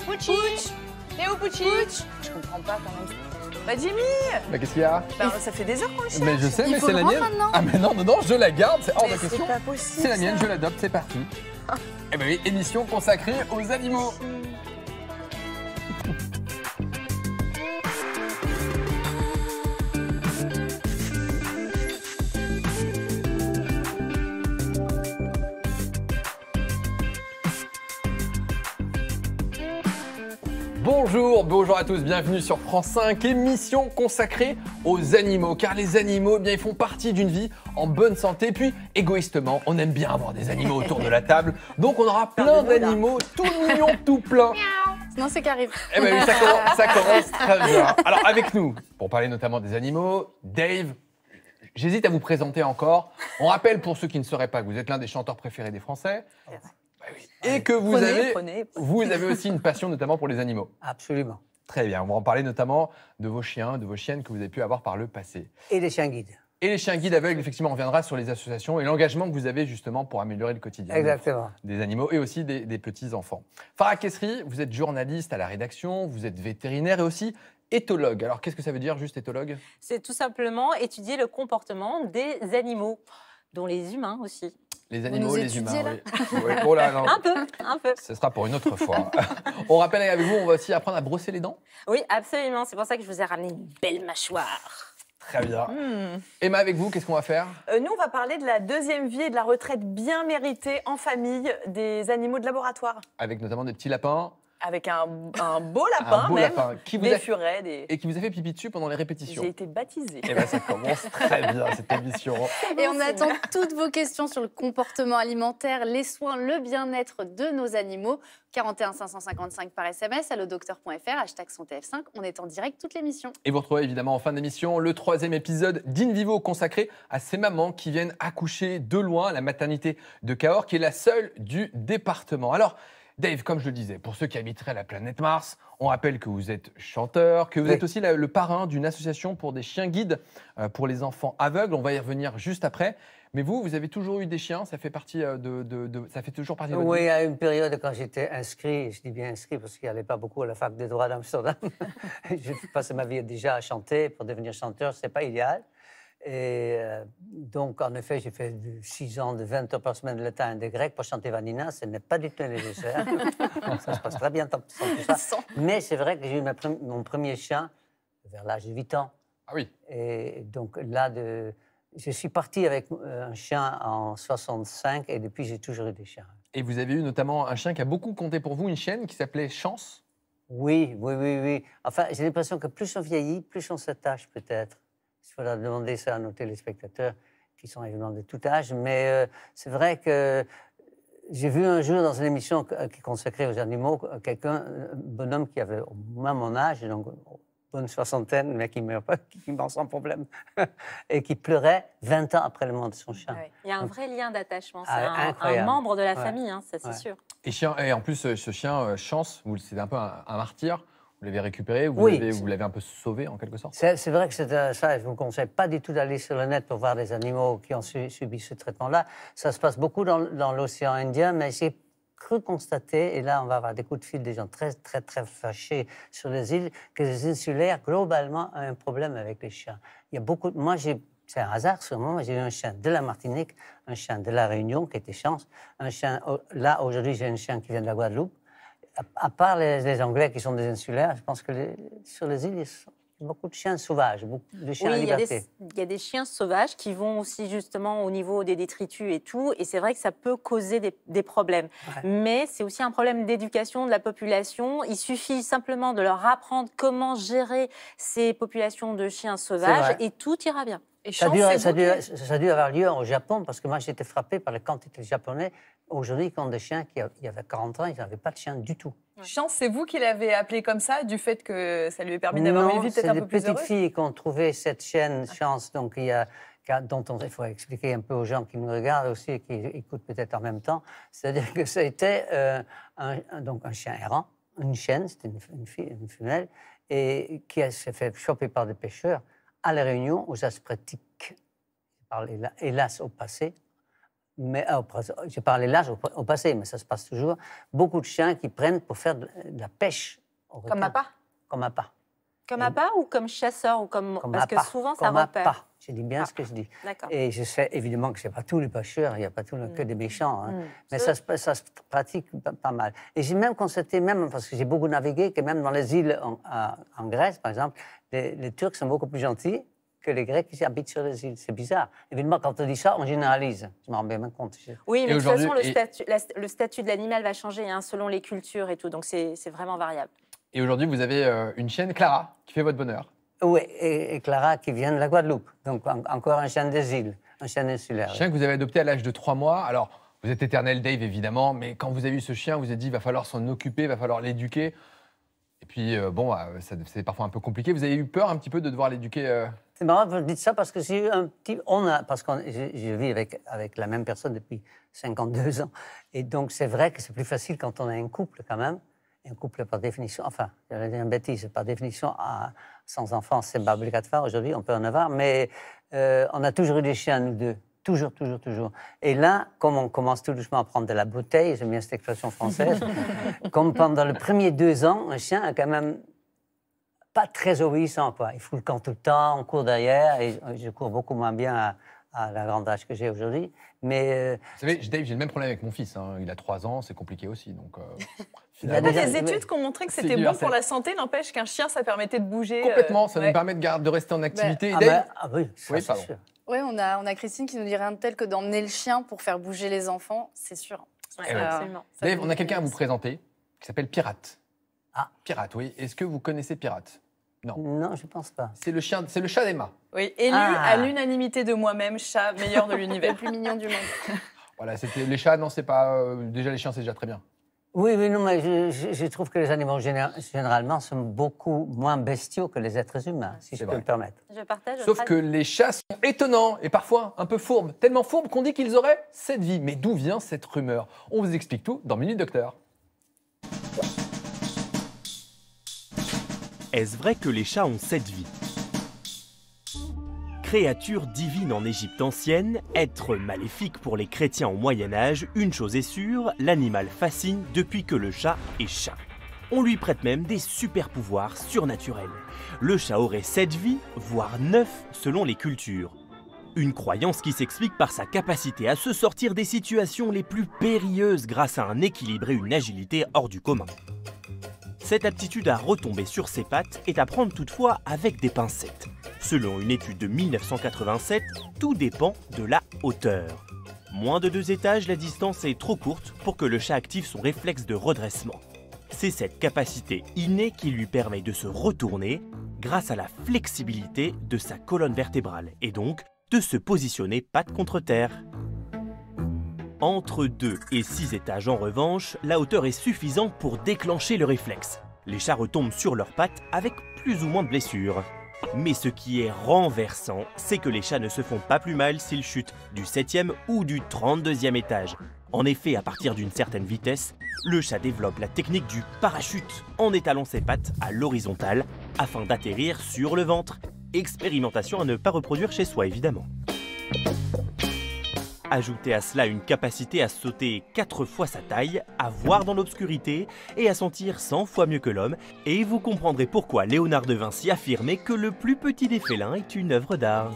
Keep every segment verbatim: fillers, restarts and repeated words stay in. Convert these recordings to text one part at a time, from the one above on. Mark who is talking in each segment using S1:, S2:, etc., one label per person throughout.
S1: Pucci. Théo Pucci. Je comprends pas quand même. Bah Jimmy.
S2: Bah qu'est-ce qu'il y a?
S1: Bah ça fait des heures qu'on le cherche.
S2: Mais je sais,
S3: Il
S2: mais
S3: faut
S2: c'est
S3: le
S2: la
S3: rendre
S2: mienne.
S3: maintenant.
S2: Ah mais non, non, non, je la garde, c'est hors de
S1: Mais
S2: question.
S1: c'est pas possible.
S2: C'est la mienne,
S1: ça.
S2: je l'adopte, c'est parti. Eh ben oui, émission consacrée aux animaux. Bonjour, bonjour à tous, bienvenue sur France cinq, émission consacrée aux animaux, car les animaux, eh bien, ils font partie d'une vie en bonne santé, puis égoïstement, on aime bien avoir des animaux autour de la table, donc on aura plein d'animaux, tout mignons, tout plein.
S3: Non, c'est qu'arrive.
S2: Eh bien oui, ça commence, ça commence très bien. Alors avec nous, pour parler notamment des animaux, Dave, j'hésite à vous présenter encore. On rappelle pour ceux qui ne sauraient pas que vous êtes l'un des chanteurs préférés des Français. Et que vous,
S1: Prenez,
S2: avez,
S1: prenez, prenez.
S2: vous avez aussi une passion notamment pour les animaux.
S4: Absolument.
S2: Très bien, on va en parler notamment de vos chiens, de vos chiennes que vous avez pu avoir par le passé.
S4: Et les chiens guides.
S2: Et les chiens guides aveugles, effectivement, on reviendra sur les associations et l'engagement que vous avez justement pour améliorer le quotidien
S4: Exactement.
S2: des animaux et aussi des, des petits-enfants. Farah Kessri, vous êtes journaliste à la rédaction, vous êtes vétérinaire et aussi éthologue. Alors qu'est-ce que ça veut dire juste éthologue?
S5: C'est tout simplement étudier le comportement des animaux, dont les humains aussi.
S2: Les
S3: nous
S2: animaux, les
S3: étudiez,
S2: humains,
S3: là
S2: oui. Oui. Oh là, non.
S5: Un peu, un peu.
S2: Ce sera pour une autre fois. On rappelle avec vous, on va aussi apprendre à brosser les dents.
S5: Oui, absolument. C'est pour ça que je vous ai ramené une belle mâchoire.
S2: Très bien.
S1: Hmm.
S2: Emma, avec vous, qu'est-ce qu'on va faire?
S1: Euh, nous, on va parler de la deuxième vie et de la retraite bien méritée en famille des animaux de laboratoire.
S2: Avec notamment des petits lapins.
S1: Avec un, un beau lapin,
S2: Un beau
S1: même.
S2: lapin qui vous
S1: des
S2: a-
S1: furets, des...
S2: Et qui vous a fait pipi dessus pendant les répétitions.
S1: J'ai été baptisée.
S2: Et bien ça commence très bien cette émission.
S3: Et on attend toutes vos questions sur le comportement alimentaire, les soins, le bien-être de nos animaux. quarante et un cinq cent cinquante-cinq par S M S, allodocteur point F R, hashtag santé F cinq. On est en direct toute l'émission.
S2: Et vous retrouvez évidemment en fin d'émission le troisième épisode d'In Vivo consacré à ces mamans qui viennent accoucher de loin à la maternité de Cahors, qui est la seule du département. Alors, Dave, comme je le disais, pour ceux qui habiteraient la planète Mars, on rappelle que vous êtes chanteur, que vous
S4: Oui.
S2: êtes aussi la- le parrain d'une association pour des chiens guides euh, pour les enfants aveugles. On va y revenir juste après. Mais vous, vous avez toujours eu des chiens, ça fait partie euh, de, de- de- ça fait toujours partie de votre
S4: Oui,
S2: vie.
S4: à une période quand j'étais inscrit, je dis bien inscrit parce qu'il n'y allait pas beaucoup à la fac de droit d'Amsterdam, je passais ma vie déjà à chanter. Pour devenir chanteur, ce n'est pas idéal. Et euh, donc, en effet, j'ai fait de six ans, de vingt heures par semaine de latin et de grec pour chanter Vanina. Ce n'est pas du tout nécessaire. Ça se passe très bien sans tout ça. Mais c'est vrai que j'ai eu ma pre- mon premier chien vers l'âge de huit ans.
S2: Ah oui.
S4: Et donc là, de... je suis parti avec euh, un chien en soixante-cinq et depuis, j'ai toujours eu des chiens.
S2: Et vous avez eu notamment un chien qui a beaucoup compté pour vous, une chienne qui s'appelait Chance.
S4: Oui, oui, oui, oui. Enfin, j'ai l'impression que plus on vieillit, plus on s'attache peut-être. Il faudra demander ça à nos téléspectateurs qui sont évidemment de tout âge. Mais euh, c'est vrai que j'ai vu un jour dans une émission qui est consacrée aux animaux, quelqu'un, un bonhomme qui avait au moins mon âge, donc bonne soixantaine, mais qui meurt pas, qui meurt sans problème, et qui pleurait vingt ans après le mort de son chien.
S5: Ouais. Il y a un vrai lien d'attachement. C'est
S4: Ah,
S5: un, un
S4: incroyable.
S5: membre de la
S4: Ouais.
S5: famille, hein, ça c'est
S4: Ouais.
S5: sûr.
S2: Et, chien, et en plus, euh, ce chien, euh, Chance, vous- c'est un peu un, un martyr. Vous l'avez récupéré, vous
S4: Oui.
S2: l'avez- vous l'avez un peu sauvé en quelque sorte.
S4: C'est c'est vrai que c'est euh, ça, je ne vous conseille pas du tout d'aller sur le net pour voir des animaux qui ont su- subi ce traitement-là. Ça se passe beaucoup dans, dans l'océan Indien, mais j'ai cru constater, et là on va avoir des coups de fil des gens très très très fâchés sur les îles, que les insulaires globalement ont un problème avec les chiens. Il y a beaucoup, de- moi j'ai, c'est un hasard sûrement, mais j'ai eu un chien de la Martinique, un chien de la Réunion qui était Chance, un chien, oh, là aujourd'hui j'ai un chien qui vient de la Guadeloupe. À, à part les, les Anglais qui sont des insulaires, je pense que les- sur les îles, il y a beaucoup de chiens sauvages, beaucoup de chiens
S5: Oui,
S4: à
S5: il y, a
S4: liberté.
S5: des, il y a des chiens sauvages qui vont aussi justement au niveau des détritus et tout, et c'est vrai que ça peut causer des, des problèmes.
S4: Ouais.
S5: Mais c'est aussi un problème d'éducation de la population. Il suffit simplement de leur apprendre comment gérer ces populations de chiens sauvages
S4: vrai.
S5: et tout ira bien.
S1: Et
S4: Ça a,
S1: Chance,
S4: dû,
S1: c'est
S4: ça, a
S1: vous
S4: dû,
S1: qui-
S4: ça a dû avoir lieu au Japon, parce que moi j'étais frappé par la quantité de Japonais. Aujourd'hui, qui ont des chiens qui, a- il y avait quarante ans, ils n'avaient pas de chien du tout.
S1: Chance, c'est vous qui l'avez appelé comme ça, du fait que ça lui a permis d'avoir une
S4: Non,
S1: vie
S4: c'est
S1: peut-être un
S4: des
S1: peu plus
S4: petites
S1: heureuse.
S4: filles qui ont trouvé cette chaîne Chance, donc il y a, qu'a- dont on, il faut expliquer un peu aux gens qui nous regardent aussi et qui écoutent peut-être en même temps. C'est-à-dire que ça a été euh, un, un- donc un chien errant, une chienne, c'était une, une, fille, une femelle, et qui a- s'est fait choper par des pêcheurs à La Réunion, aux Aspratiques. Je parle héla- hélas au passé, Mais oh, j'ai parlé l'âge au, au passé, mais ça se passe toujours. Beaucoup de chiens qui prennent pour faire de, de la pêche au requin.
S1: Comme appât.
S4: Comme appât.
S5: Comme appât ou comme chasseur ou comme...
S4: Comme
S5: Parce
S4: appât.
S5: que souvent, ça
S4: Comme
S5: repère.
S4: appât. Je dis bien
S5: Ah.
S4: ce que je dis.
S5: D'accord.
S4: Et je sais évidemment que ce n'est pas tous les pêcheurs, il n'y a pas tout le, que des méchants. Hein.
S1: Mm.
S4: Mais ça, se- ça se pratique pas, pas mal. Et j'ai même constaté, même parce que j'ai beaucoup navigué, que même dans les îles en, à- en Grèce, par exemple, les, les Turcs sont beaucoup plus gentils que les Grecs qui habitent sur les îles. C'est bizarre. Évidemment, quand on dit ça, on généralise. Je m'en rends bien compte. Je-
S5: Oui, mais de toute
S2: aujourd'hui-
S5: façon, le
S2: et-
S5: statut, la- le statut de l'animal va changer hein, selon les cultures et tout. Donc, c'est c'est vraiment variable.
S2: Et aujourd'hui, vous avez euh, une chienne, Clara, qui fait votre bonheur.
S4: Oui, et, et Clara qui vient de la Guadeloupe. Donc en- encore un chien des îles, un chien insulaire.
S2: Chien que vous avez adopté à l'âge de trois mois. Alors, vous êtes éternel Dave, évidemment, mais quand vous avez eu ce chien, vous vous êtes dit, il va falloir s'en occuper, il va falloir l'éduquer. Et puis, euh, bon, euh, ça- c'est parfois un peu compliqué. Vous avez eu peur un petit peu de devoir l'éduquer euh,
S4: C'est marrant que vous dites ça parce que j'ai eu un petit. On a, parce que je, je vis avec, avec la même personne depuis cinquante-deux ans. Et donc, c'est vrai que c'est plus facile quand on a un couple, quand même. Un couple, par définition, enfin, j'allais dire une bêtise, par définition, à- sans enfants, c'est pas obligatoire aujourd'hui, on peut en avoir. Mais euh, on a toujours eu des chiens, nous deux. Toujours, toujours, toujours. Et là, comme on commence tout doucement à prendre de la bouteille, j'aime bien cette expression française, comme pendant les premiers deux ans, un chien a quand même pas très obéissant, quoi. Il fout le camp tout le temps, on court derrière, et je cours beaucoup moins bien à, à la grande âge que j'ai aujourd'hui. Mais euh,
S2: Vous savez, Dave, j'ai le même problème avec mon fils. hein. Il a trois ans, c'est compliqué aussi. Donc, euh,
S4: Il a
S1: Il y a
S2: finalement,
S4: déjà-
S1: des études qui ont montré que
S2: C'est
S1: c'était bon
S2: universel.
S1: pour la santé, n'empêche qu'un chien, ça permettait de bouger. euh,
S2: complètement, ça
S1: ouais.
S2: nous permet de, garder, de rester en activité.
S4: ah,
S2: Dave,
S4: ben, ah oui, ça,
S2: Oui,
S4: c'est
S2: pardon.
S4: sûr.
S3: Oui, on a, on a Christine qui nous dit rien de tel que d'emmener le chien pour faire bouger les enfants, c'est sûr.
S5: Ouais,
S2: Eh ouais.
S5: absolument.
S3: Ça
S2: Dave,
S3: nous
S2: on a quelqu'un à vous
S3: intéresse.
S2: présenter qui s'appelle Pirate.
S4: Ah.
S2: Pirate, oui. Est-ce que vous connaissez Pirate? Non.
S4: Non, je pense pas.
S2: C'est le chien, c'est le chat d'Emma.
S1: Oui, élu
S4: Ah.
S1: à l'unanimité de moi-même, chat meilleur de
S3: Le
S1: l'univers.
S3: plus mignon du monde.
S2: Voilà, c'était les chats. Non, c'est pas. euh, déjà les chiens, c'est déjà très bien.
S4: Oui, oui, non, mais je, je- je trouve que les animaux géné- généralement sont beaucoup moins bestiaux que les êtres humains, si
S2: C'est
S4: je peux
S2: vrai.
S4: me permettre.
S5: Je partage.
S2: Sauf
S5: votre
S2: que les chats sont étonnants et parfois un peu fourbes, tellement fourbes qu'on dit qu'ils auraient cette vie. Mais d'où vient cette rumeur? On vous explique tout dans Minute Docteur.
S6: Est-ce vrai que les chats ont sept vies? Créature divine en Égypte ancienne, être maléfique pour les chrétiens au Moyen-Âge, une chose est sûre, l'animal fascine depuis que le chat est chat. On lui prête même des super-pouvoirs surnaturels. Le chat aurait sept vies, voire neuf selon les cultures. Une croyance qui s'explique par sa capacité à se sortir des situations les plus périlleuses grâce à un équilibre et une agilité hors du commun. Cette aptitude à retomber sur ses pattes est à prendre toutefois avec des pincettes. Selon une étude de mille neuf cent quatre-vingt-sept, tout dépend de la hauteur. Moins de deux étages, la distance est trop courte pour que le chat active son réflexe de redressement. C'est cette capacité innée qui lui permet de se retourner grâce à la flexibilité de sa colonne vertébrale et donc de se positionner pattes contre terre. Entre deux et six étages en revanche, la hauteur est suffisante pour déclencher le réflexe. Les chats retombent sur leurs pattes avec plus ou moins de blessures. Mais ce qui est renversant, c'est que les chats ne se font pas plus mal s'ils chutent du septième ou du trente-deuxième étage. En effet, à partir d'une certaine vitesse, le chat développe la technique du parachute en étalant ses pattes à l'horizontale afin d'atterrir sur le ventre. Expérimentation à ne pas reproduire chez soi, évidemment. Ajoutez à cela une capacité à sauter quatre fois sa taille, à voir dans l'obscurité et à sentir cent fois mieux que l'homme, et vous comprendrez pourquoi Léonard de Vinci affirmait que le plus petit des félins est une œuvre d'art.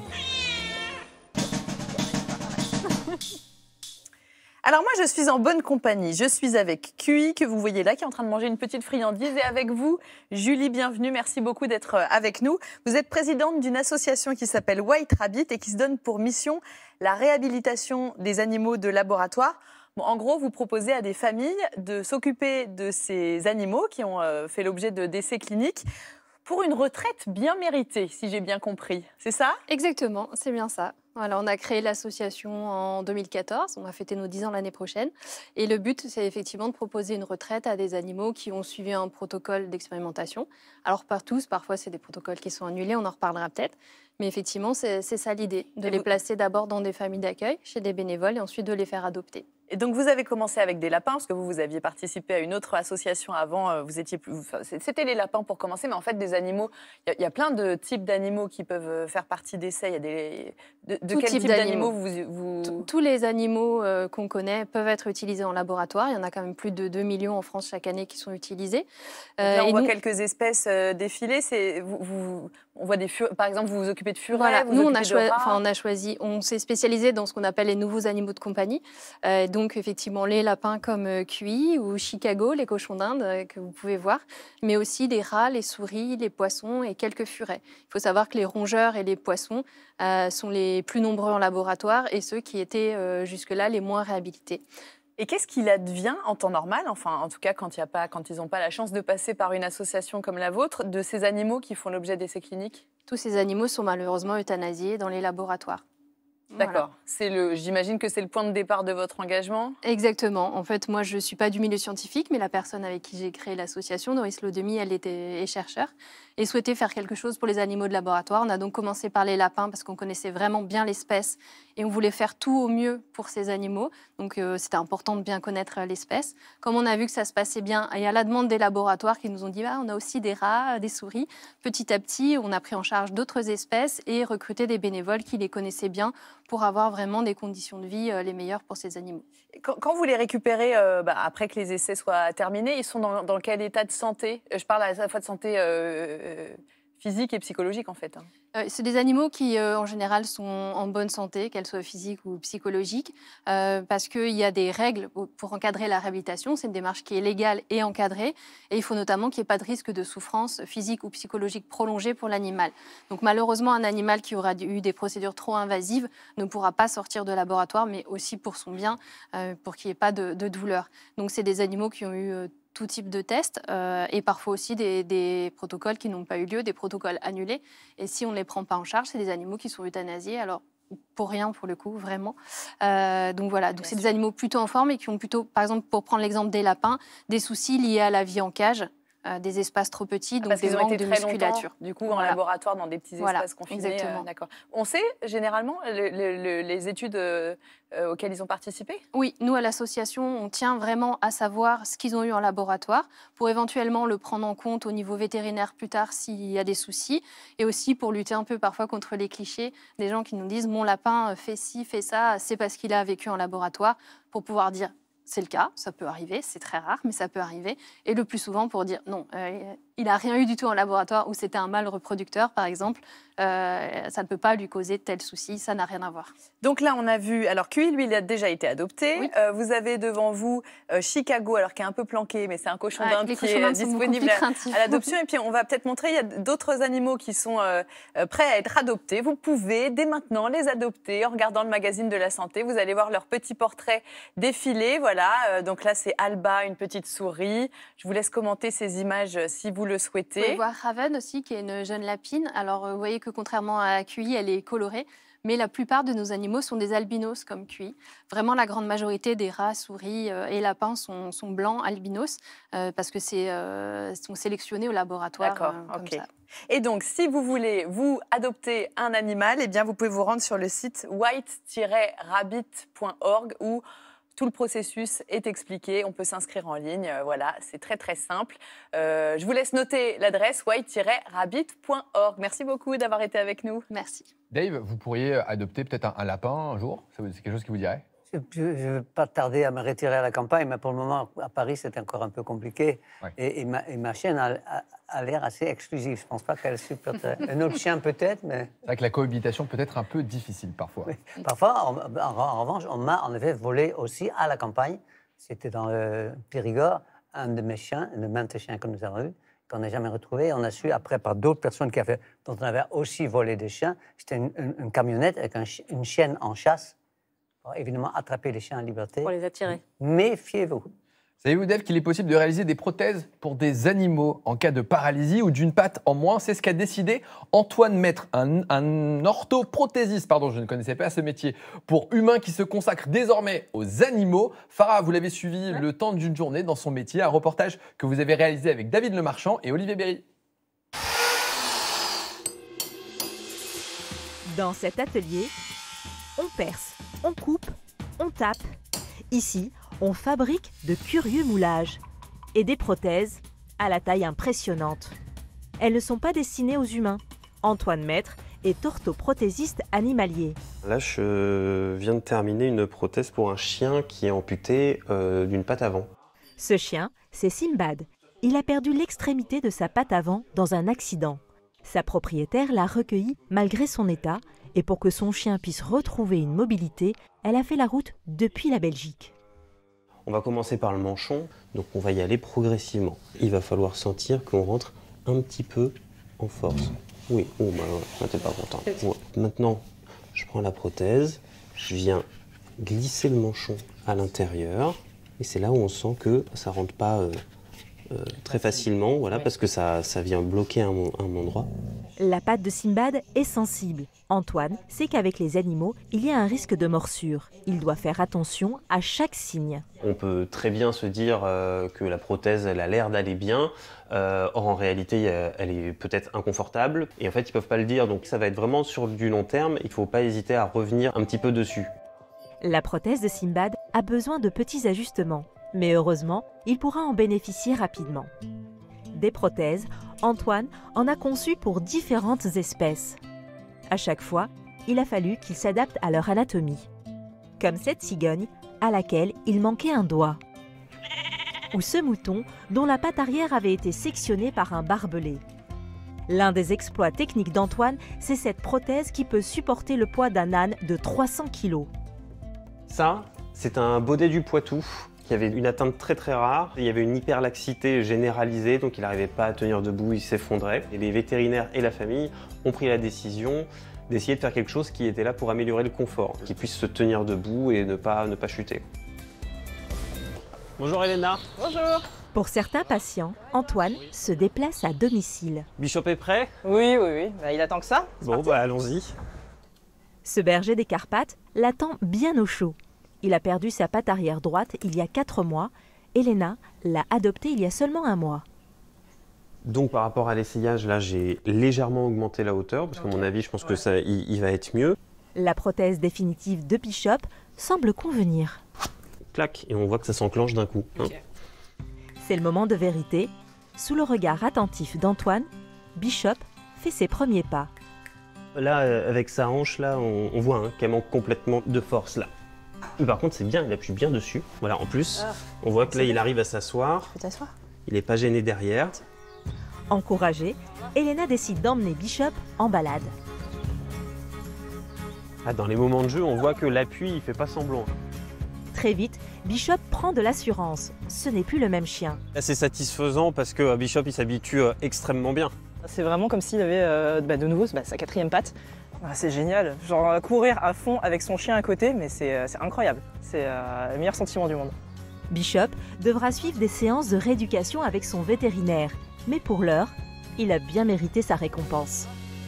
S1: Alors moi, je suis en bonne compagnie. Je suis avec Q I, que vous voyez là, qui est en train de manger une petite friandise. Et avec vous, Julie, bienvenue. Merci beaucoup d'être avec nous. Vous êtes présidente d'une association qui s'appelle White Rabbit et qui se donne pour mission la réhabilitation des animaux de laboratoire. Bon, en gros, vous proposez à des familles de s'occuper de ces animaux qui ont euh, fait l'objet de décès cliniques pour une retraite bien méritée, si j'ai bien compris. C'est ça ?
S7: Exactement, c'est bien ça. Voilà, on a créé l'association en deux mille quatorze, on va fêter nos dix ans l'année prochaine. Et le but, c'est effectivement de proposer une retraite à des animaux qui ont suivi un protocole d'expérimentation. Alors pas tous, parfois c'est des protocoles qui sont annulés, on en reparlera peut-être. Mais effectivement, c'est c'est ça l'idée, de
S1: Et
S7: les
S1: vous-
S7: placer d'abord dans des familles d'accueil, chez des bénévoles, et ensuite de les faire adopter.
S1: Et donc, vous avez commencé avec des lapins, parce que vous, vous aviez participé à une autre association avant. Vous étiez plus, enfin, c'était les lapins pour commencer, mais en fait, des animaux. Il y, y a plein de types d'animaux qui peuvent faire partie d'essais. Il y a des de, de quel type, type d'animaux vous, vous...
S7: Tous les animaux euh, qu'on connaît peuvent être utilisés en laboratoire. Il y en a quand même plus de deux millions en France chaque année qui sont utilisés.
S1: Euh, Là, on
S7: et
S1: voit
S7: nous...
S1: quelques espèces euh, défiler. C'est vous, vous, on voit des furets. Par exemple, vous vous occupez de furets.
S7: Voilà.
S1: Vous
S7: Nous,
S1: vous
S7: on a,
S1: de rats.
S7: on a choisi. On s'est spécialisé dans ce qu'on appelle les nouveaux animaux de compagnie. Euh, donc, effectivement, les lapins comme euh, Cuy ou Chicago, les cochons d'Inde euh, que vous pouvez voir, mais aussi les rats, les souris, les poissons et quelques furets. Il faut savoir que les rongeurs et les poissons euh, sont les plus nombreux en laboratoire et ceux qui étaient euh, jusque-là les moins réhabilités.
S1: Et qu'est-ce qu'il advient en temps normal, enfin en tout cas quand, y a pas, quand ils n'ont pas la chance de passer par une association comme la vôtre, de ces animaux qui font l'objet d'essais cliniques?
S7: Tous ces animaux sont malheureusement euthanasiés dans les laboratoires.
S1: D'accord. Voilà. J'imagine que c'est le point de départ de votre engagement?
S7: Exactement. En fait, moi, je ne suis pas du milieu scientifique, mais la personne avec qui j'ai créé l'association, Doris Lodemy, elle était est chercheur et souhaitait faire quelque chose pour les animaux de laboratoire. On a donc commencé par les lapins parce qu'on connaissait vraiment bien l'espèce et on voulait faire tout au mieux pour ces animaux. Donc, euh, c'était important de bien connaître l'espèce. Comme on a vu que ça se passait bien, et à la demande des laboratoires qui nous ont dit ah, on a aussi des rats, des souris. Petit à petit, on a pris en charge d'autres espèces et recruté des bénévoles qui les connaissaient bien pour avoir vraiment des conditions de vie euh, les meilleures pour ces animaux.
S1: Quand, quand vous les récupérez, euh, bah, après que les essais soient terminés, ils sont dans, dans quel état de santé? Je parle à la fois de santé euh, physique et psychologique, en fait.
S7: Euh, c'est des animaux qui, euh, en général, sont en bonne santé, qu'elles soient physiques ou psychologiques, euh, parce qu'il y a des règles pour encadrer la réhabilitation. C'est une démarche qui est légale et encadrée. Et il faut notamment qu'il n'y ait pas de risque de souffrance physique ou psychologique prolongée pour l'animal. Donc, malheureusement, un animal qui aura eu des procédures trop invasives ne pourra pas sortir de laboratoire, mais aussi pour son bien, euh, pour qu'il n'y ait pas de, de douleur. Donc, c'est des animaux qui ont eu... Euh, tout type de tests euh, et parfois aussi des, des protocoles qui n'ont pas eu lieu, des protocoles annulés. Et si on ne les prend pas en charge, c'est des animaux qui sont euthanasiés, alors pour rien pour le coup, vraiment. Euh, donc voilà, donc c'est des animaux plutôt en forme et qui ont plutôt, par exemple, pour prendre l'exemple des lapins, des soucis liés à la vie en cage. Euh, des espaces trop petits, donc
S1: ah,
S7: des manques de musculature.
S1: Du coup, voilà. En laboratoire, dans des petits
S7: voilà.
S1: espaces confinés.
S7: Exactement.
S1: Euh, d'accord. On sait généralement le, le, le, les études euh, euh, auxquelles ils ont participé?
S7: Oui, nous à l'association, on tient vraiment à savoir ce qu'ils ont eu en laboratoire pour éventuellement le prendre en compte au niveau vétérinaire plus tard s'il y a des soucis et aussi pour lutter un peu parfois contre les clichés des gens qui nous disent mon lapin fait ci, fait ça, c'est parce qu'il a vécu en laboratoire, pour pouvoir dire c'est le cas, ça peut arriver, c'est très rare, mais ça peut arriver. Et le plus souvent pour dire non, euh, il n'a rien eu du tout en laboratoire ou c'était un mâle reproducteur, par exemple, euh, ça ne peut pas lui causer tel souci, ça n'a rien à voir.
S1: Donc là, on a vu, alors Cuy, lui, il a déjà été adopté. Oui. Euh, vous avez devant vous euh, Chicago, alors qui est un peu planqué, mais c'est un cochon d'Inde
S7: ouais,
S1: qui est disponible à, à l'adoption. Et puis, on va peut-être montrer, il y a d'autres animaux qui sont euh, prêts à être adoptés. Vous pouvez, dès maintenant, les adopter en regardant le magazine de la santé. Vous allez voir leur petit portrait défiler, voilà. Euh, donc là, c'est Alba, une petite souris. Je vous laisse commenter ces images euh, si vous le souhaitez.
S7: Vous pouvez voir Raven aussi, qui est une jeune lapine. Alors, euh, vous voyez que contrairement à Cuy, elle est colorée. Mais la plupart de nos animaux sont des albinos comme Cuy. Vraiment, la grande majorité des rats, souris euh, et lapins sont, sont blancs albinos euh, parce que c'est euh, sont sélectionnés au laboratoire.
S1: D'accord,
S7: euh, comme
S1: ok.
S7: ça.
S1: Et donc, si vous voulez vous adopter un animal, eh bien, vous pouvez vous rendre sur le site white tiret rabbit point org où tout le processus est expliqué, on peut s'inscrire en ligne, euh, voilà, c'est très très simple. Euh, je vous laisse noter l'adresse white tiret rabbit point org. Merci beaucoup d'avoir été avec nous.
S7: Merci.
S2: Dave, vous pourriez adopter peut-être un, un lapin un jour? C'est quelque chose qui vous dirait?
S4: Je ne vais pas tarder à me retirer à la campagne, mais pour le moment, à Paris, c'est encore un peu compliqué. Ouais. Et, et, ma, et ma chienne a, a, a l'air assez exclusive. Je ne pense pas qu'elle supporte un autre chien, peut-être, mais...
S2: C'est vrai que la cohabitation peut être un peu difficile, parfois.
S4: Oui. Parfois, en, en, en revanche, on m'a en effet volé aussi à la campagne. C'était dans le Périgord, un de mes chiens, un de maintes chiens que nous avons eu, qu'on n'a jamais retrouvé. On a su, après, par d'autres personnes qui avaient, dont on avait aussi volé des chiens. C'était une, une, une camionnette avec un, une chienne en chasse. Pour évidemment attraper les chiens en liberté.
S5: Pour les attirer.
S4: Méfiez-vous.
S2: Savez-vous, Dave, qu'il est possible de réaliser des prothèses pour des animaux en cas de paralysie ou d'une patte en moins? C'est ce qu'a décidé Antoine Maître, un, un orthoprothésiste, pardon, je ne connaissais pas ce métier, pour humains qui se consacre désormais aux animaux. Farah, vous l'avez suivi ouais. le temps d'une journée dans son métier, un reportage que vous avez réalisé avec David Lemarchand et Olivier Berry.
S8: Dans cet atelier, on perce, on coupe, on tape. Ici, on fabrique de curieux moulages et des prothèses à la taille impressionnante. Elles ne sont pas destinées aux humains. Antoine Maître est orthoprothésiste animalier.
S9: Là, je viens de terminer une prothèse pour un chien qui est amputé euh, d'une patte avant.
S8: Ce chien, c'est Simbad. Il a perdu l'extrémité de sa patte avant dans un accident. Sa propriétaire l'a recueilli malgré son état et pour que son chien puisse retrouver une mobilité, elle a fait la route depuis la Belgique.
S9: On va commencer par le manchon, donc on va y aller progressivement. Il va falloir sentir qu'on rentre un petit peu en force. Oui, oh bah ouais, t'es pas content. Ouais. Maintenant, je prends la prothèse, je viens glisser le manchon à l'intérieur et c'est là où on sent que ça rentre pas euh, euh, très facilement, voilà, parce que ça, ça vient bloquer un, un endroit.
S8: La patte de Simbad est sensible. Antoine sait qu'avec les animaux, il y a un risque de morsure. Il doit faire attention à chaque signe.
S9: On peut très bien se dire euh, que la prothèse, elle a l'air d'aller bien, euh, or en réalité, elle est peut-être inconfortable. Et en fait, ils ne peuvent pas le dire, donc ça va être vraiment sur du long terme. Il ne faut pas hésiter à revenir un petit peu dessus.
S8: La prothèse de Simbad a besoin de petits ajustements. Mais heureusement, il pourra en bénéficier rapidement. Des prothèses, Antoine en a conçu pour différentes espèces. À chaque fois, il a fallu qu'il s'adapte à leur anatomie. Comme cette cigogne, à laquelle il manquait un doigt. Ou ce mouton, dont la patte arrière avait été sectionnée par un barbelé. L'un des exploits techniques d'Antoine, c'est cette prothèse qui peut supporter le poids d'un âne de trois cents kilos.
S9: Ça, c'est un baudet du Poitou qui avait une atteinte très très rare. Il y avait une hyperlaxité généralisée, donc il n'arrivait pas à tenir debout, il s'effondrait. Et les vétérinaires et la famille ont pris la décision d'essayer de faire quelque chose qui était là pour améliorer le confort, qu'il puisse se tenir debout et ne pas, ne pas chuter. Bonjour Elena.
S1: Bonjour.
S8: Pour certains patients, Antoine se déplace à domicile.
S9: Bishop est prêt?
S10: Oui, oui, oui. Bah, il attend que ça.
S9: Bon, bah allons-y.
S8: Ce berger des Carpates l'attend bien au chaud. Il a perdu sa patte arrière droite il y a quatre mois. Elena l'a adoptée il y a seulement un mois.
S9: Donc par rapport à l'essayage, là j'ai légèrement augmenté la hauteur, parce qu'à mon avis, je pense que ça, il, il va être mieux.
S8: La prothèse définitive de Bishop semble convenir.
S9: Clac, et on voit que ça s'enclenche d'un coup. Hein.
S10: Okay.
S8: C'est le moment de vérité. Sous le regard attentif d'Antoine, Bishop fait ses premiers pas.
S9: Là, avec sa hanche, là, on, on voit hein, qu'elle manque complètement de force, là. Mais par contre, c'est bien, il appuie bien dessus. Voilà, en plus, ah, on voit que là, il arrive à s'asseoir. Il n'est pas gêné derrière.
S8: Encouragée, Elena décide d'emmener Bishop en balade.
S9: Ah, dans les moments de jeu, on voit que l'appui, il ne fait pas semblant.
S8: Très vite, Bishop prend de l'assurance. Ce n'est plus le même chien.
S9: C'est satisfaisant parce que Bishop, il s'habitue extrêmement bien.
S10: C'est vraiment comme s'il avait euh, bah, de nouveau bah, sa quatrième patte. Ah, c'est génial. Genre courir à fond avec son chien à côté, mais c'est incroyable. C'est euh, le meilleur sentiment du monde.
S8: Bishop devra suivre des séances de rééducation avec son vétérinaire. Mais pour l'heure, il a bien mérité sa récompense.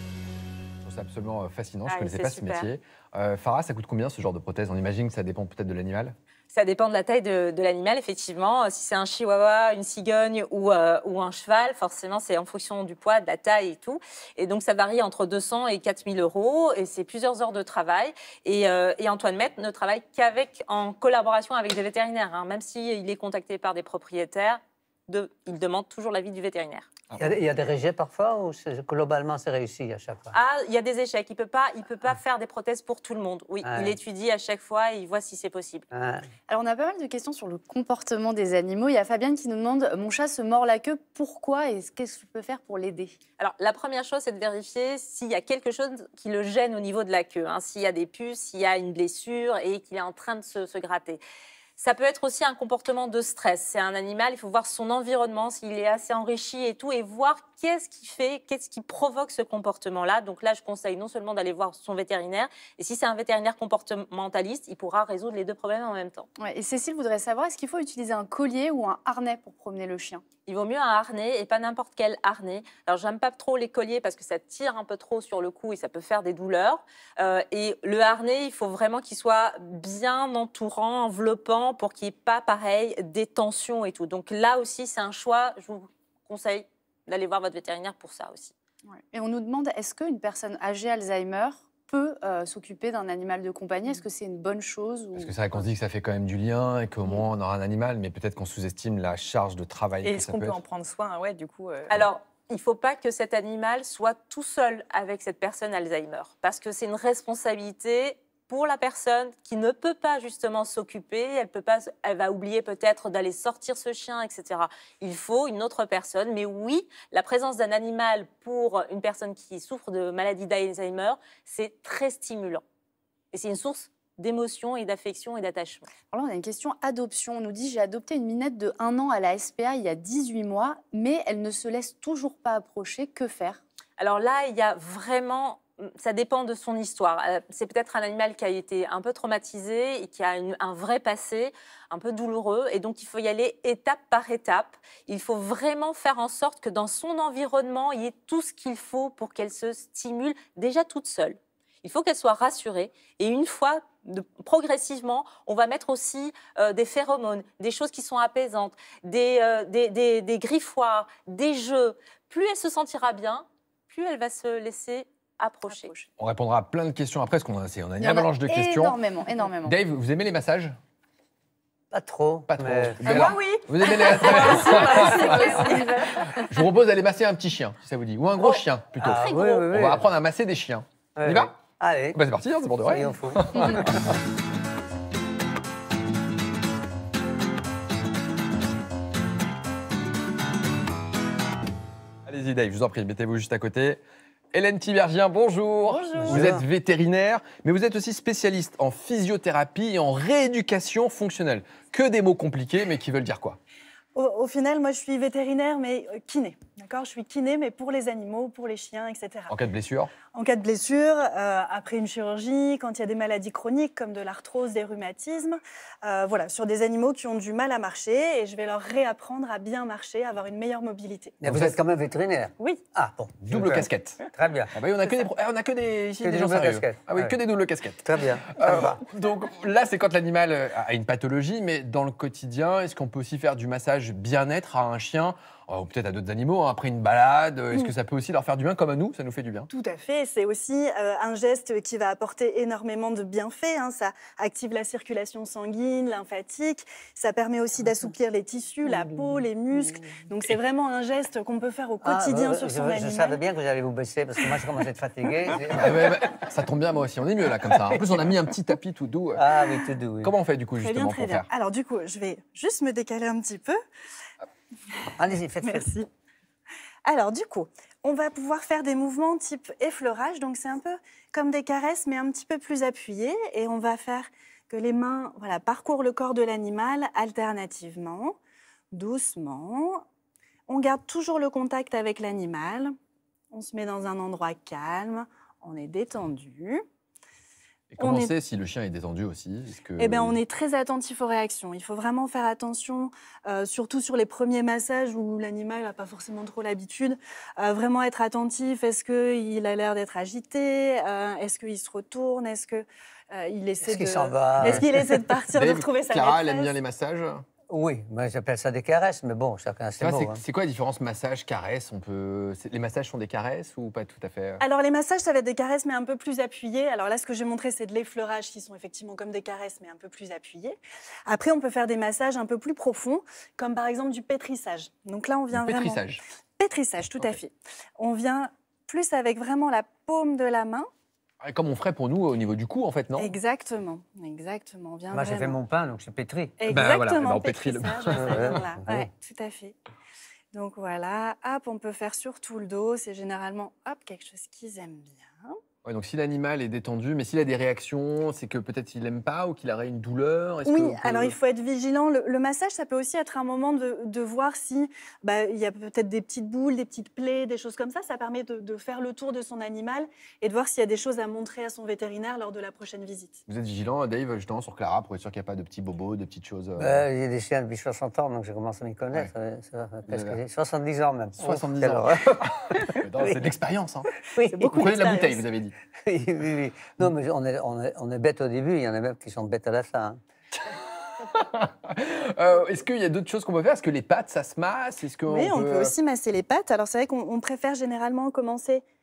S2: C'est absolument fascinant, je
S5: ah,
S2: ne connaissais pas
S5: super.
S2: ce métier. Euh, Farah, ça coûte combien ce genre de prothèse? On imagine que ça dépend peut-être de l'animal.
S5: Ça dépend de la taille de, de l'animal, effectivement. Si c'est un chihuahua, une cigogne ou, euh, ou un cheval, forcément, c'est en fonction du poids, de la taille et tout. Et donc, ça varie entre deux cents et quatre mille euros. Et c'est plusieurs heures de travail. Et, euh, et Antoine Maître ne travaille qu'avec, en collaboration avec des vétérinaires. Hein. Même s'il est contacté par des propriétaires, de, il demande toujours l'avis du vétérinaire.
S4: Il y, a, il y a des rejets parfois ou globalement c'est réussi à chaque fois?
S5: Ah, il y a des échecs. Il ne peut pas, il peut pas ah. faire des prothèses pour tout le monde. Oui, ah, il ouais. étudie à chaque fois et il voit si c'est possible.
S4: Ah.
S3: Alors, on a pas mal de questions sur le comportement des animaux. Il y a Fabienne qui nous demande « Mon chat se mord la queue, pourquoi et qu'est-ce que je peux faire pour l'aider ?»
S5: Alors, la première chose, c'est de vérifier s'il y a quelque chose qui le gêne au niveau de la queue. Hein, s'il y a des puces, s'il y a une blessure et qu'il est en train de se, se gratter. Ça peut être aussi un comportement de stress. C'est un animal, il faut voir son environnement, s'il est assez enrichi et tout, et voir qu'est-ce qui fait, qu'est-ce qui provoque ce comportement-là. Donc là, je conseille non seulement d'aller voir son vétérinaire, et si c'est un vétérinaire comportementaliste, il pourra résoudre les deux problèmes en même temps.
S3: Ouais, et Cécile voudrait savoir, est-ce qu'il faut utiliser un collier ou un harnais pour promener le chien?
S5: Il vaut mieux un harnais et pas n'importe quel harnais. Alors, j'aime pas trop les colliers parce que ça tire un peu trop sur le cou et ça peut faire des douleurs. Euh, et le harnais, il faut vraiment qu'il soit bien entourant, enveloppant pour qu'il n'y ait pas, pareil, des tensions et tout. Donc là aussi, c'est un choix. Je vous conseille d'aller voir votre vétérinaire pour ça aussi.
S3: Ouais. Et on nous demande, est-ce qu'une personne âgée Alzheimer peut euh, s'occuper d'un animal de compagnie. Est-ce que c'est une bonne chose ou...
S2: Parce que c'est vrai qu'on se dit que ça fait quand même du lien et qu'au moins on aura un animal, mais peut-être qu'on sous-estime la charge de travail.
S1: Et
S2: que
S1: est-ce
S2: ça
S1: qu'on
S2: peut
S1: peut
S2: être.
S1: en prendre soin? Ouais, du coup. euh,
S5: Alors, il ne faut pas que cet animal soit tout seul avec cette personne Alzheimer, parce que c'est une responsabilité pour la personne qui ne peut pas justement s'occuper, elle peut pas, elle va oublier peut-être d'aller sortir ce chien, et cetera. Il faut une autre personne, mais oui, la présence d'un animal pour une personne qui souffre de maladie d'Alzheimer, c'est très stimulant. Et c'est une source d'émotion et d'affection et d'attachement.
S3: Alors là, on a une question adoption. On nous dit, j'ai adopté une minette de un an à la S P A il y a dix-huit mois, mais elle ne se laisse toujours pas approcher. Que faire?
S5: Alors là, il y a vraiment... Ça dépend de son histoire. C'est peut-être un animal qui a été un peu traumatisé et qui a une, un vrai passé un peu douloureux. Et donc, il faut y aller étape par étape. Il faut vraiment faire en sorte que dans son environnement, il y ait tout ce qu'il faut pour qu'elle se stimule déjà toute seule. Il faut qu'elle soit rassurée. Et une fois, de, progressivement, on va mettre aussi euh, des phéromones, des choses qui sont apaisantes, des, euh, des, des, des griffoirs, des jeux. Plus elle se sentira bien, plus elle va se laisser approcher.
S2: On répondra à plein de questions après, parce qu'on a, on a une
S3: Il y en a
S2: avalanche de questions.
S3: Énormément, énormément.
S2: Dave, vous aimez les massages?
S4: Pas trop.
S2: Pas trop.
S4: mais-
S2: Mais
S1: Ah, moi,
S2: alors,
S1: oui.
S2: Vous aimez les massages? Je vous propose d'aller masser un petit chien, si ça vous dit. Ou un gros chien, plutôt.
S4: Ah,
S5: Très
S4: oui,
S5: gros.
S4: oui, oui.
S2: On va apprendre à masser des chiens.
S4: Ouais,
S2: On y
S4: ouais.
S2: va?
S4: Allez.
S2: Bah, c'est parti, hein, c'est pour de vrai.
S4: Soyons fous.
S2: Allez-y, Dave, je vous en prie, mettez-vous juste à côté. Hélène Tibergien, bonjour.
S1: Bonjour.
S2: Vous êtes vétérinaire, mais vous êtes aussi spécialiste en physiothérapie et en rééducation fonctionnelle. Que des mots compliqués, mais qui veulent dire quoi?
S11: Au, au final, moi, je suis vétérinaire, mais euh, kiné. D'accord, je suis kiné, mais pour les animaux, pour les chiens, et cetera.
S2: En cas de blessure?
S11: En cas de blessure, euh, après une chirurgie, quand il y a des maladies chroniques comme de l'arthrose, des rhumatismes, euh, voilà, sur des animaux qui ont du mal à marcher, et je vais leur réapprendre à bien marcher, à avoir une meilleure mobilité.
S4: Mais vous
S2: ça,
S4: êtes quand même vétérinaire.
S11: Oui.
S4: Ah bon.
S2: Double
S4: Super.
S2: casquette.
S4: Très bien.
S2: Ah bah oui, on a que des, pro- ah, on a que des, ici,
S4: Que
S2: des
S4: des
S2: gens
S4: doubles
S2: sérieux.
S4: casquettes.
S2: Ah oui,
S4: Ouais.
S2: que des doubles casquettes.
S4: Très bien. Ça me
S2: Euh,
S4: va.
S2: donc là, c'est quand l'animal euh, a une pathologie, mais dans le quotidien, est-ce qu'on peut aussi faire du massage bien-être à un chien, euh, ou peut-être à d'autres animaux, hein, après une balade? Est-ce
S11: Mm.
S2: que ça peut aussi leur faire du bien, comme à nous? Ça nous fait du bien.
S11: Tout à fait. C'est aussi euh, un geste qui va apporter énormément de bienfaits, hein. Ça active la circulation sanguine, lymphatique. Ça permet aussi d'assouplir les tissus, la peau, les muscles. Donc c'est vraiment un geste qu'on peut faire au
S4: Ah,
S11: quotidien
S4: ouais,
S11: sur
S4: je,
S11: son
S4: je
S11: animal.
S4: savais bien que vous allez vous baisser parce que moi je commence à être fatigué.
S2: Ah ouais, ouais, ça tombe bien, moi aussi. On est mieux là, comme ça. En plus, on a mis un petit tapis tout doux.
S4: Ah oui, tout doux. Oui.
S2: Comment on fait du coup,
S11: Très
S2: justement,
S11: bien, très
S2: pour
S11: bien.
S2: faire?
S11: Alors du coup, je vais juste me décaler un petit peu.
S4: Allez-y, faites. faites.
S11: Merci. Alors du coup, on va pouvoir faire des mouvements type effleurage. Donc c'est un peu comme des caresses, mais un petit peu plus appuyés. Et on va faire que les mains, voilà, parcourent le corps de l'animal alternativement, doucement. On garde toujours le contact avec l'animal. On se met dans un endroit calme. On est détendu.
S2: Et comment
S11: on
S2: on
S11: est-
S2: sait si le chien est détendu aussi? Est-ce que...
S11: Eh bien, on est très attentif aux réactions. Il faut vraiment faire attention, euh, surtout sur les premiers massages où l'animal n'a pas forcément trop l'habitude. Euh, vraiment être attentif. Est-ce qu'il a l'air d'être agité? Euh, Est-ce qu'il se retourne? Est-ce qu'il euh, essaie
S4: Est-ce qu'il
S11: de...
S4: s'en va?
S11: Est-ce qu'il essaie de partir, de
S2: Dave,
S11: retrouver sa
S2: Clara, elle aime
S11: maîtresse?
S2: bien les massages.
S4: Oui, moi j'appelle ça des caresses, mais bon, chacun a ses
S2: C'est vrai,
S4: mots.
S2: c'est-
S4: hein.
S2: c'est quoi la différence massage-caresse? On peut... c'est- Les massages sont des caresses ou pas tout à fait?
S11: Alors, les massages, ça va être des caresses, mais un peu plus appuyées. Alors là, ce que j'ai montré, c'est de l'effleurage, qui sont effectivement comme des caresses, mais un peu plus appuyées. Après, on peut faire des massages un peu plus profonds, comme par exemple du pétrissage. Donc là, on vient
S2: Le
S11: vraiment...
S2: pétrissage.
S11: Pétrissage, tout à
S2: Ok.
S11: fait. On vient plus avec vraiment la paume de la main.
S2: Ah, comme on ferait pour nous au niveau du cou, en fait, non?
S11: Exactement, exactement. On vient
S4: Moi j'ai fait
S11: vraiment-
S4: mon pain, donc c'est pétri.
S2: Ben voilà,
S11: Exactement,
S2: ben on pétrit le-
S11: pétrissage, à ce
S4: Ouais,
S11: moment-là.
S4: ouais.
S11: Ouais, tout à fait. Donc voilà, hop, on peut faire sur tout le dos. C'est généralement hop, quelque chose qu'ils aiment bien.
S2: Ouais, donc si l'animal est détendu, mais s'il a des réactions, c'est que peut-être il n'aime pas ou qu'il aurait une douleur. Est-ce
S11: Oui,
S2: que on peut-
S11: alors il faut être vigilant. Le, le massage, ça peut aussi être un moment de, de voir si bah, il y a peut-être des petites boules, des petites plaies, des choses comme ça. Ça permet de, de faire le tour de son animal et de voir s'il y a des choses à montrer à son vétérinaire lors de la prochaine visite.
S2: Vous êtes vigilant, Dave, justement, sur Clara, pour être sûr qu'il n'y a pas de petits bobos, de petites choses. euh,
S4: Euh, J'ai des chiens depuis soixante ans, donc je commence à m'y connaître.
S2: Ouais.
S4: Ça, ça,
S2: Vous
S4: presque-
S2: avez-
S4: soixante-dix ans même.
S2: soixante-dix
S4: Quelle
S2: ans.
S4: horreur.
S2: non, C'est de l'expérience. Hein.
S4: Oui,
S11: C'est
S2: Vous
S11: beaucoup
S2: prenez de la bouteille,
S11: d'expérience.
S2: vous avez dit.
S4: oui, oui, oui. Non, mais on est, on, est, on est bête au début, il y en a même qui sont bêtes à la fin. hein.
S2: Euh, Est-ce qu'il y a d'autres choses qu'on peut faire? Est-ce que les pattes, ça se masse? Est-ce que
S11: Oui, on peut aussi masser les pattes. Alors c'est vrai qu'on on préfère généralement commencer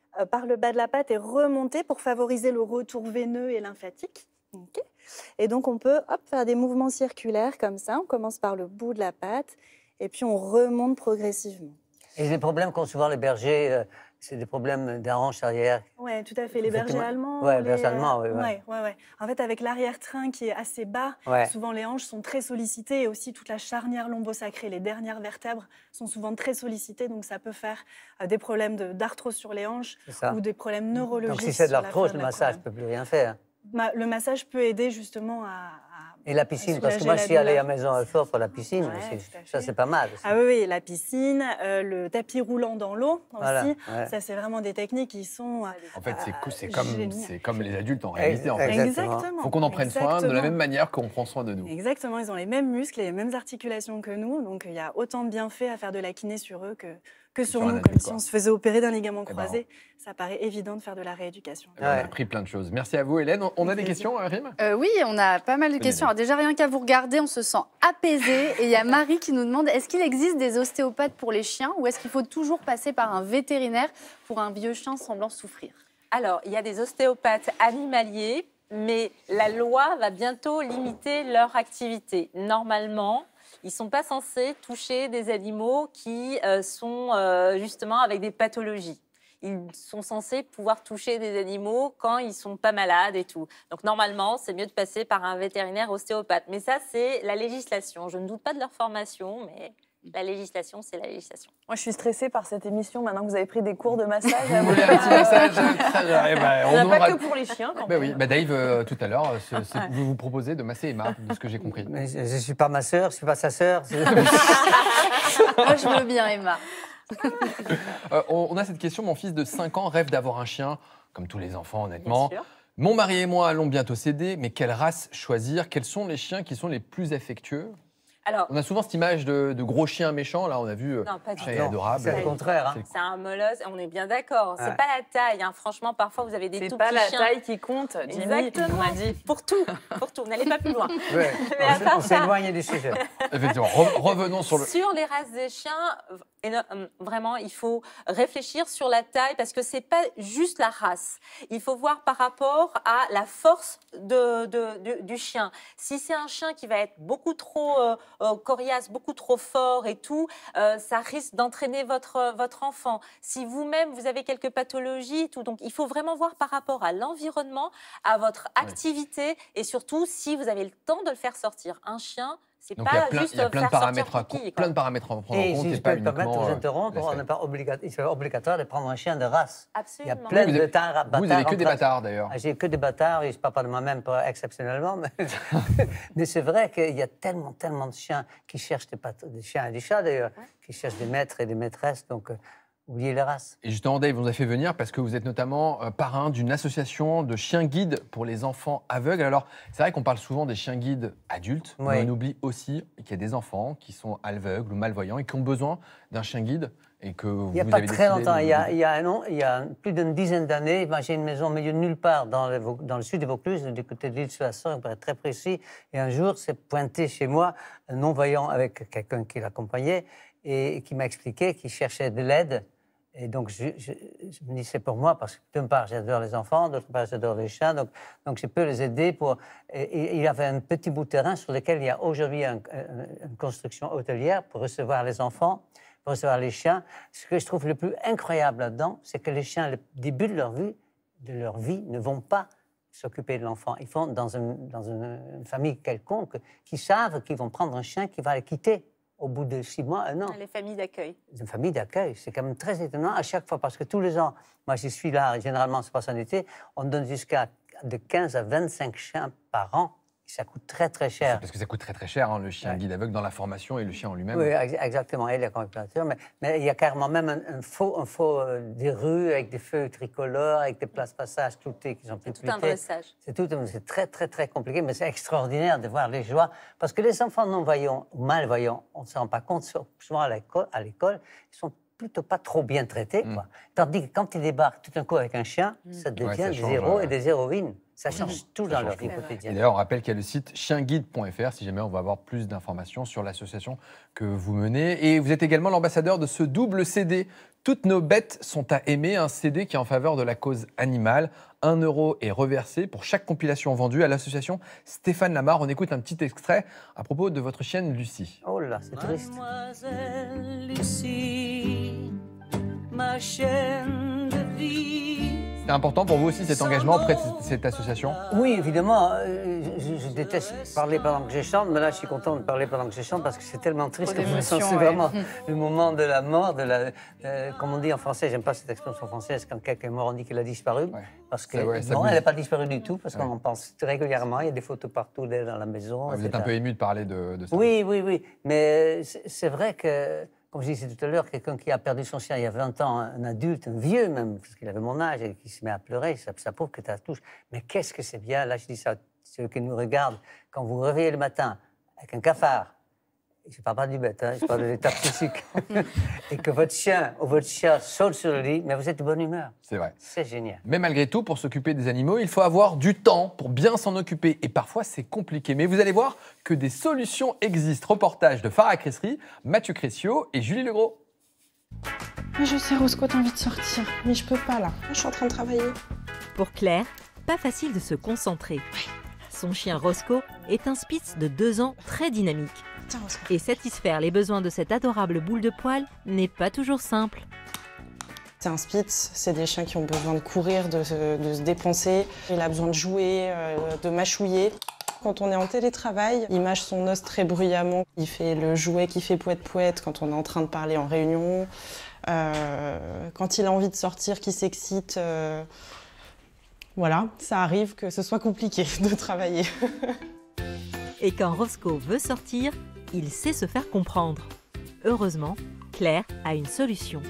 S11: euh, par le bas de la patte et remonter pour favoriser le retour veineux et lymphatique. Okay. Et donc, on peut hop, faire des mouvements circulaires comme ça. On commence par le bout de la patte et puis on remonte progressivement.
S4: Et les problèmes qu'ont souvent les bergers, euh, c'est des problèmes des hanches arrière.
S11: Oui, tout à fait. Les bergers allemands.
S4: Oui, les
S11: les
S4: bergers allemands, oui. Ouais.
S11: Ouais, ouais, ouais. En fait, avec l'arrière-train qui est assez bas,
S4: ouais.
S11: souvent les hanches sont très sollicitées et aussi toute la charnière lombosacrée, les dernières vertèbres sont souvent très sollicitées, donc ça peut faire euh, des problèmes d'arthrose sur les hanches ou des problèmes neurologiques.
S4: Donc si c'est de l'arthrose, le massage ne peut plus rien faire.
S11: Ma le massage peut aider justement à...
S4: Et la piscine, parce que moi, je suis allée à Maison Alfort pour la piscine. Ouais, ça, c'est pas mal. Aussi.
S11: Ah oui, oui, la piscine, euh, le tapis roulant dans l'eau
S4: voilà,
S11: aussi.
S4: Ouais.
S11: Ça, c'est vraiment des techniques qui sont. Euh,
S2: en fait, c'est comme, comme les adultes en réalité. En fait.
S11: Exactement.
S2: Il faut qu'on en prenne
S11: Exactement.
S2: soin de la même manière qu'on prend soin de nous.
S11: Exactement. Ils ont les mêmes muscles et les mêmes articulations que nous. Donc, il y a autant de bienfaits à faire de la kiné sur eux que, que sur, sur nous. Adulte, comme quoi. Si on se faisait opérer d'un ligament croisé, ben, ça paraît évident de faire de la rééducation.
S2: Ouais. On a appris plein de choses. Merci à vous, Hélène. On a des questions, Rim
S3: euh, Oui, on a pas mal de questions. Alors, déjà, rien qu'à vous regarder, on se sent apaisé. Et il y a Marie qui nous demande, est-ce qu'il existe des ostéopathes pour les chiens ou est-ce qu'il faut toujours passer par un vétérinaire pour un vieux chien semblant souffrir?
S5: Alors, il y a des ostéopathes animaliers, mais la loi va bientôt limiter leur activité. Normalement, ils ne sont pas censés toucher des animaux qui euh, sont euh, justement avec des pathologies. Ils sont censés pouvoir toucher des animaux quand ils ne sont pas malades et tout. Donc normalement, c'est mieux de passer par un vétérinaire ostéopathe. Mais ça, c'est la législation. Je ne doute pas de leur formation, mais la législation, c'est la législation.
S1: Moi, je suis stressée par cette émission. Maintenant que vous avez pris des cours de massage,
S2: vous voulez un petit massage?
S1: eh ben, on n'a pas que pour les chiens. Quand
S2: ben oui, ben Dave, euh, tout à l'heure, vous vous proposez de masser Emma, de ce que j'ai compris.
S4: Mais je ne suis pas ma sœur, je ne suis pas sa sœur.
S3: Moi, je veux bien, Emma.
S2: euh, on a cette question, mon fils de cinq ans rêve d'avoir un chien, comme tous les enfants honnêtement. Mon mari et moi allons bientôt céder, mais quelle race choisir? Quels sont les chiens qui sont les plus affectueux? Alors, on a souvent cette image de, de gros chiens méchants, là on a vu,
S5: non, pas
S2: c'est adorable.
S4: C'est le contraire. Hein.
S5: C'est un molosse, on est bien d'accord. Ouais. C'est pas la taille, hein. Franchement, parfois vous avez des tout petits chiens.
S1: C'est pas la taille qui compte, Jimmy.
S5: Exactement, on a dit. Pour tout, pour tout, n'allez pas plus loin.
S4: Ouais. On s'est éloigné du sujet.
S2: Effectivement, Re revenons sur le...
S5: Sur les races des chiens, vraiment, il faut réfléchir sur la taille parce que c'est pas juste la race. Il faut voir par rapport à la force de, de, de, du chien. Si c'est un chien qui va être beaucoup trop euh, euh, coriace, beaucoup trop fort et tout, euh, ça risque d'entraîner votre, votre enfant. Si vous-même, vous avez quelques pathologies et tout, donc il faut vraiment voir par rapport à l'environnement, à votre activité ouais. et surtout si vous avez le temps de le faire sortir. Un chien, c'est pas
S2: il y a plein,
S5: juste
S2: il y a plein de paramètres à,
S5: coquille,
S2: plein de paramètres à prendre
S4: et
S2: en compte.
S4: Si je peux me permettre de vous interrompre, on n'est pas obligatoire, c'est obligatoire de prendre un chien de race.
S5: Absolument.
S4: Il y a plein
S2: vous
S4: de
S2: avez,
S4: bâtards.
S2: Vous n'avez que des bâtards d'ailleurs.
S4: J'ai que des bâtards, et je ne parle pas de moi-même exceptionnellement, mais, mais c'est vrai qu'il y a tellement, tellement de chiens qui cherchent des, des chiens et des chats d'ailleurs, ouais. qui cherchent des maîtres et des maîtresses, donc... oubliez les races.
S2: Et justement, Dave, on vous a fait venir parce que vous êtes notamment euh, parrain d'une association de chiens guides pour les enfants aveugles. Alors, c'est vrai qu'on parle souvent des chiens guides adultes, oui. mais on oublie aussi qu'il y a des enfants qui sont aveugles ou malvoyants et qui ont besoin d'un chien guide. Et que vous,
S4: il n'y a
S2: vous
S4: pas
S2: avez
S4: très longtemps,
S2: de...
S4: il, y a, il, y a, non, il y a plus d'une dizaine d'années, j'ai une maison au milieu de nulle part dans le, dans le sud des Vaucluse, du côté de l'île Soissons, pour être très précis. Et un jour, c'est pointé chez moi un non-voyant avec quelqu'un qui l'accompagnait et qui m'a expliqué qu'il cherchait de l'aide. Et donc, je, je, je me dis, c'est pour moi, parce que d'une part, j'adore les enfants, d'autre part, j'adore les chiens, donc, donc je peux les aider pour... Et, et, il y avait un petit bout de terrain sur lequel il y a aujourd'hui un, un, une construction hôtelière pour recevoir les enfants, pour recevoir les chiens. Ce que je trouve le plus incroyable là-dedans, c'est que les chiens, au début de leur vie, de leur vie ne vont pas s'occuper de l'enfant. Ils vont dans, une, dans une, une famille quelconque, qui savent qu'ils vont prendre un chien qui va les quitter au bout de six mois, un an.
S5: Les familles d'accueil.
S4: Les familles d'accueil, c'est quand même très étonnant à chaque fois, parce que tous les ans, moi je suis là, généralement c'est pas en été, on donne jusqu'à de quinze à vingt-cinq chiens par an. Ça coûte très très cher.
S2: Parce que ça coûte très très cher, hein, le chien ouais. guide aveugle dans la formation et le chien en lui-même.
S4: Oui, exactement, et la complémentation. Mais, mais il y a carrément même un, un faux, un faux euh, des rues avec des feux tricolores, avec des places passages cloutées qui sont plus
S5: C'est tout un dressage.
S4: C'est tout, c'est très très très compliqué, mais c'est extraordinaire de voir les joies. Parce que les enfants non-voyants ou malvoyants, on ne se rend pas compte, souvent à l'école, à l'école, ils sont plutôt pas trop bien traités. Quoi. Mm. Tandis que quand ils débarquent tout d'un coup avec un chien, mm. ça devient ouais, ça des change, héros ouais. et des héroïnes. Ça change oui. tout ça dans change leur vie quotidienne.
S2: Et d'ailleurs, on rappelle qu'il y a le site chien guide point F R si jamais on va avoir plus d'informations sur l'association que vous menez. Et vous êtes également l'ambassadeur de ce double C D Toutes nos bêtes sont à aimer, un C D qui est en faveur de la cause animale. Un euro est reversé pour chaque compilation vendue à l'association Stéphane Lamar. On écoute un petit extrait à propos de votre chienne Lucie.
S4: Oh là, c'est triste.
S12: Mademoiselle Lucie, ma chienne de vie.
S2: C'est important pour vous aussi cet engagement auprès de cette association?
S4: Oui, évidemment. euh, Je, je déteste parler pendant que je chante, mais là, je suis content de parler pendant que je chante parce que c'est tellement triste.
S1: Trop
S4: que
S1: d'émotion,
S4: c'est
S1: ouais.
S4: vraiment le moment de la mort, de la, euh, comme on dit en français, j'aime pas cette expression française, quand quelqu'un est mort, on dit qu'il a disparu.
S2: Ouais.
S4: Parce que
S2: Ça, ouais, ça
S4: non,
S2: bouge.
S4: elle n'a pas disparu du tout, parce
S2: Ouais.
S4: qu'on en pense régulièrement. Il y a des photos partout d'elle dans la maison.
S2: Vous êtes un
S4: et cetera.
S2: peu ému de parler de, de ça.
S4: Oui, oui, oui. Mais c'est c'est vrai que, comme je disais tout à l'heure, quelqu'un qui a perdu son chien il y a vingt ans, un adulte, un vieux même, parce qu'il avait mon âge, et qui se met à pleurer, ça, ça prouve que ça touche. Mais qu'est-ce que c'est bien, là je dis ça à ceux qui nous regardent, quand vous vous réveillez le matin avec un cafard, je ne parle pas du bête, hein, je parle de l'état psychique, et que votre chien ou votre chat saute sur le lit, mais vous êtes de bonne humeur.
S2: C'est vrai.
S4: C'est génial.
S2: Mais malgré tout, pour s'occuper des animaux, il faut avoir du temps pour bien s'en occuper. Et parfois, c'est compliqué. Mais vous allez voir que des solutions existent. Reportage de Farah Cressy, Mathieu Cressio et Julie Legros.
S13: Mais je sais, Roscoe, t'as envie de sortir. Mais je peux pas, là. Je suis en train de travailler.
S8: Pour Claire, pas facile de se concentrer. Son chien Roscoe est un spitz de deux ans très dynamique.
S13: Tiens, Roscoe.
S8: Et satisfaire les besoins de cette adorable boule de poil n'est pas toujours simple.
S13: C'est un spitz, c'est des chiens qui ont besoin de courir, de, se- de se dépenser. Il a besoin de jouer, euh, de mâchouiller. Quand on est en télétravail, il mâche son os très bruyamment. Il fait le jouet qui fait poète-poète quand on est en train de parler en réunion. Euh, quand il a envie de sortir, qu'il s'excite. euh, Voilà, ça arrive que ce soit compliqué de travailler.
S8: Et quand Roscoe veut sortir, il sait se faire comprendre. Heureusement, Claire a une solution.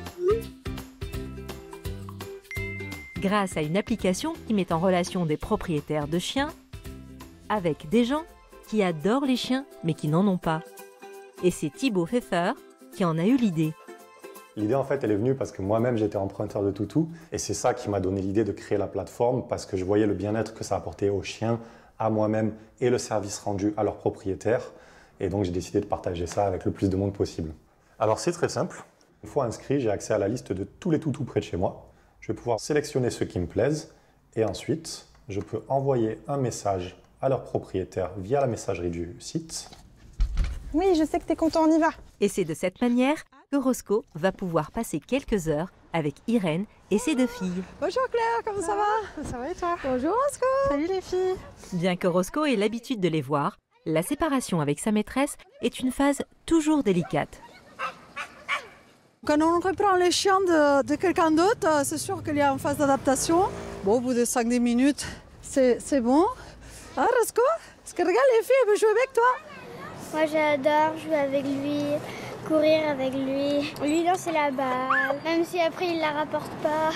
S8: Grâce à une application qui met en relation des propriétaires de chiens avec des gens qui adorent les chiens mais qui n'en ont pas. Et c'est Thibaut Pfeffer qui en a eu l'idée.
S14: L'idée, en fait, elle est venue parce que moi-même, j'étais emprunteur de toutou. Et c'est ça qui m'a donné l'idée de créer la plateforme parce que je voyais le bien-être que ça apportait aux chiens, à moi-même et le service rendu à leurs propriétaires. Et donc, j'ai décidé de partager ça avec le plus de monde possible. Alors, c'est très simple. Une fois inscrit, j'ai accès à la liste de tous les toutous près de chez moi. Je vais pouvoir sélectionner ceux qui me plaisent. Et ensuite, je peux envoyer un message à leur propriétaire via la messagerie du site.
S13: Oui, je sais que t'es content, on y va.
S8: Et c'est de cette manière que Roscoe va pouvoir passer quelques heures avec Irène et ses deux filles.
S15: Bonjour Claire, comment ça va?
S13: Ça va et toi?
S15: Bonjour Roscoe.
S13: Salut les filles.
S8: Bien que Roscoe ait l'habitude de les voir, la séparation avec sa maîtresse est une phase toujours délicate.
S15: Quand on reprend les chiens de, de quelqu'un d'autre, c'est sûr qu'il y a une phase d'adaptation. Bon, au bout de cinq dix minutes, c'est c'est bon. Ah Roscoe? Parce que regarde, les filles, elles veulent jouer avec toi.
S16: Moi j'adore jouer avec lui, courir avec lui, lui lancer la balle, même si après il la rapporte pas,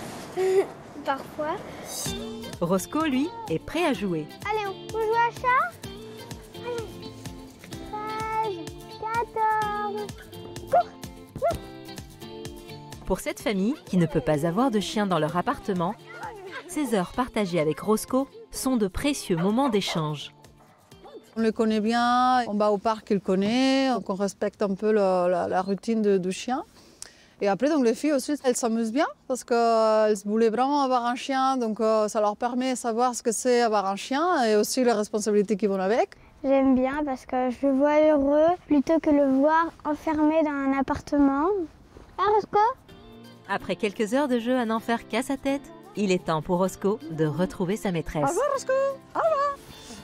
S16: parfois.
S8: Roscoe, lui, est prêt à jouer.
S16: Allez, on peut jouer à chat? Allez, treize, quatorze, cours.
S8: Pour cette famille, qui ne peut pas avoir de chien dans leur appartement, ces heures partagées avec Roscoe sont de précieux moments d'échange.
S15: On le connaît bien, on va au parc, il le connaît, donc on respecte un peu la, la- la routine de- du chien. Et après, donc, les filles aussi, elles s'amusent bien parce qu'elles voulaient vraiment avoir un chien, donc euh, ça leur permet de savoir ce que c'est avoir un chien et aussi les responsabilités qui vont avec.
S16: J'aime bien parce que je le vois heureux plutôt que le voir enfermé dans un appartement. Ah, Roscoe?
S8: Après quelques heures de jeu à n'en faire qu'à sa tête, il est temps pour Roscoe de retrouver sa maîtresse.
S15: Au revoir Roscoe. Au revoir.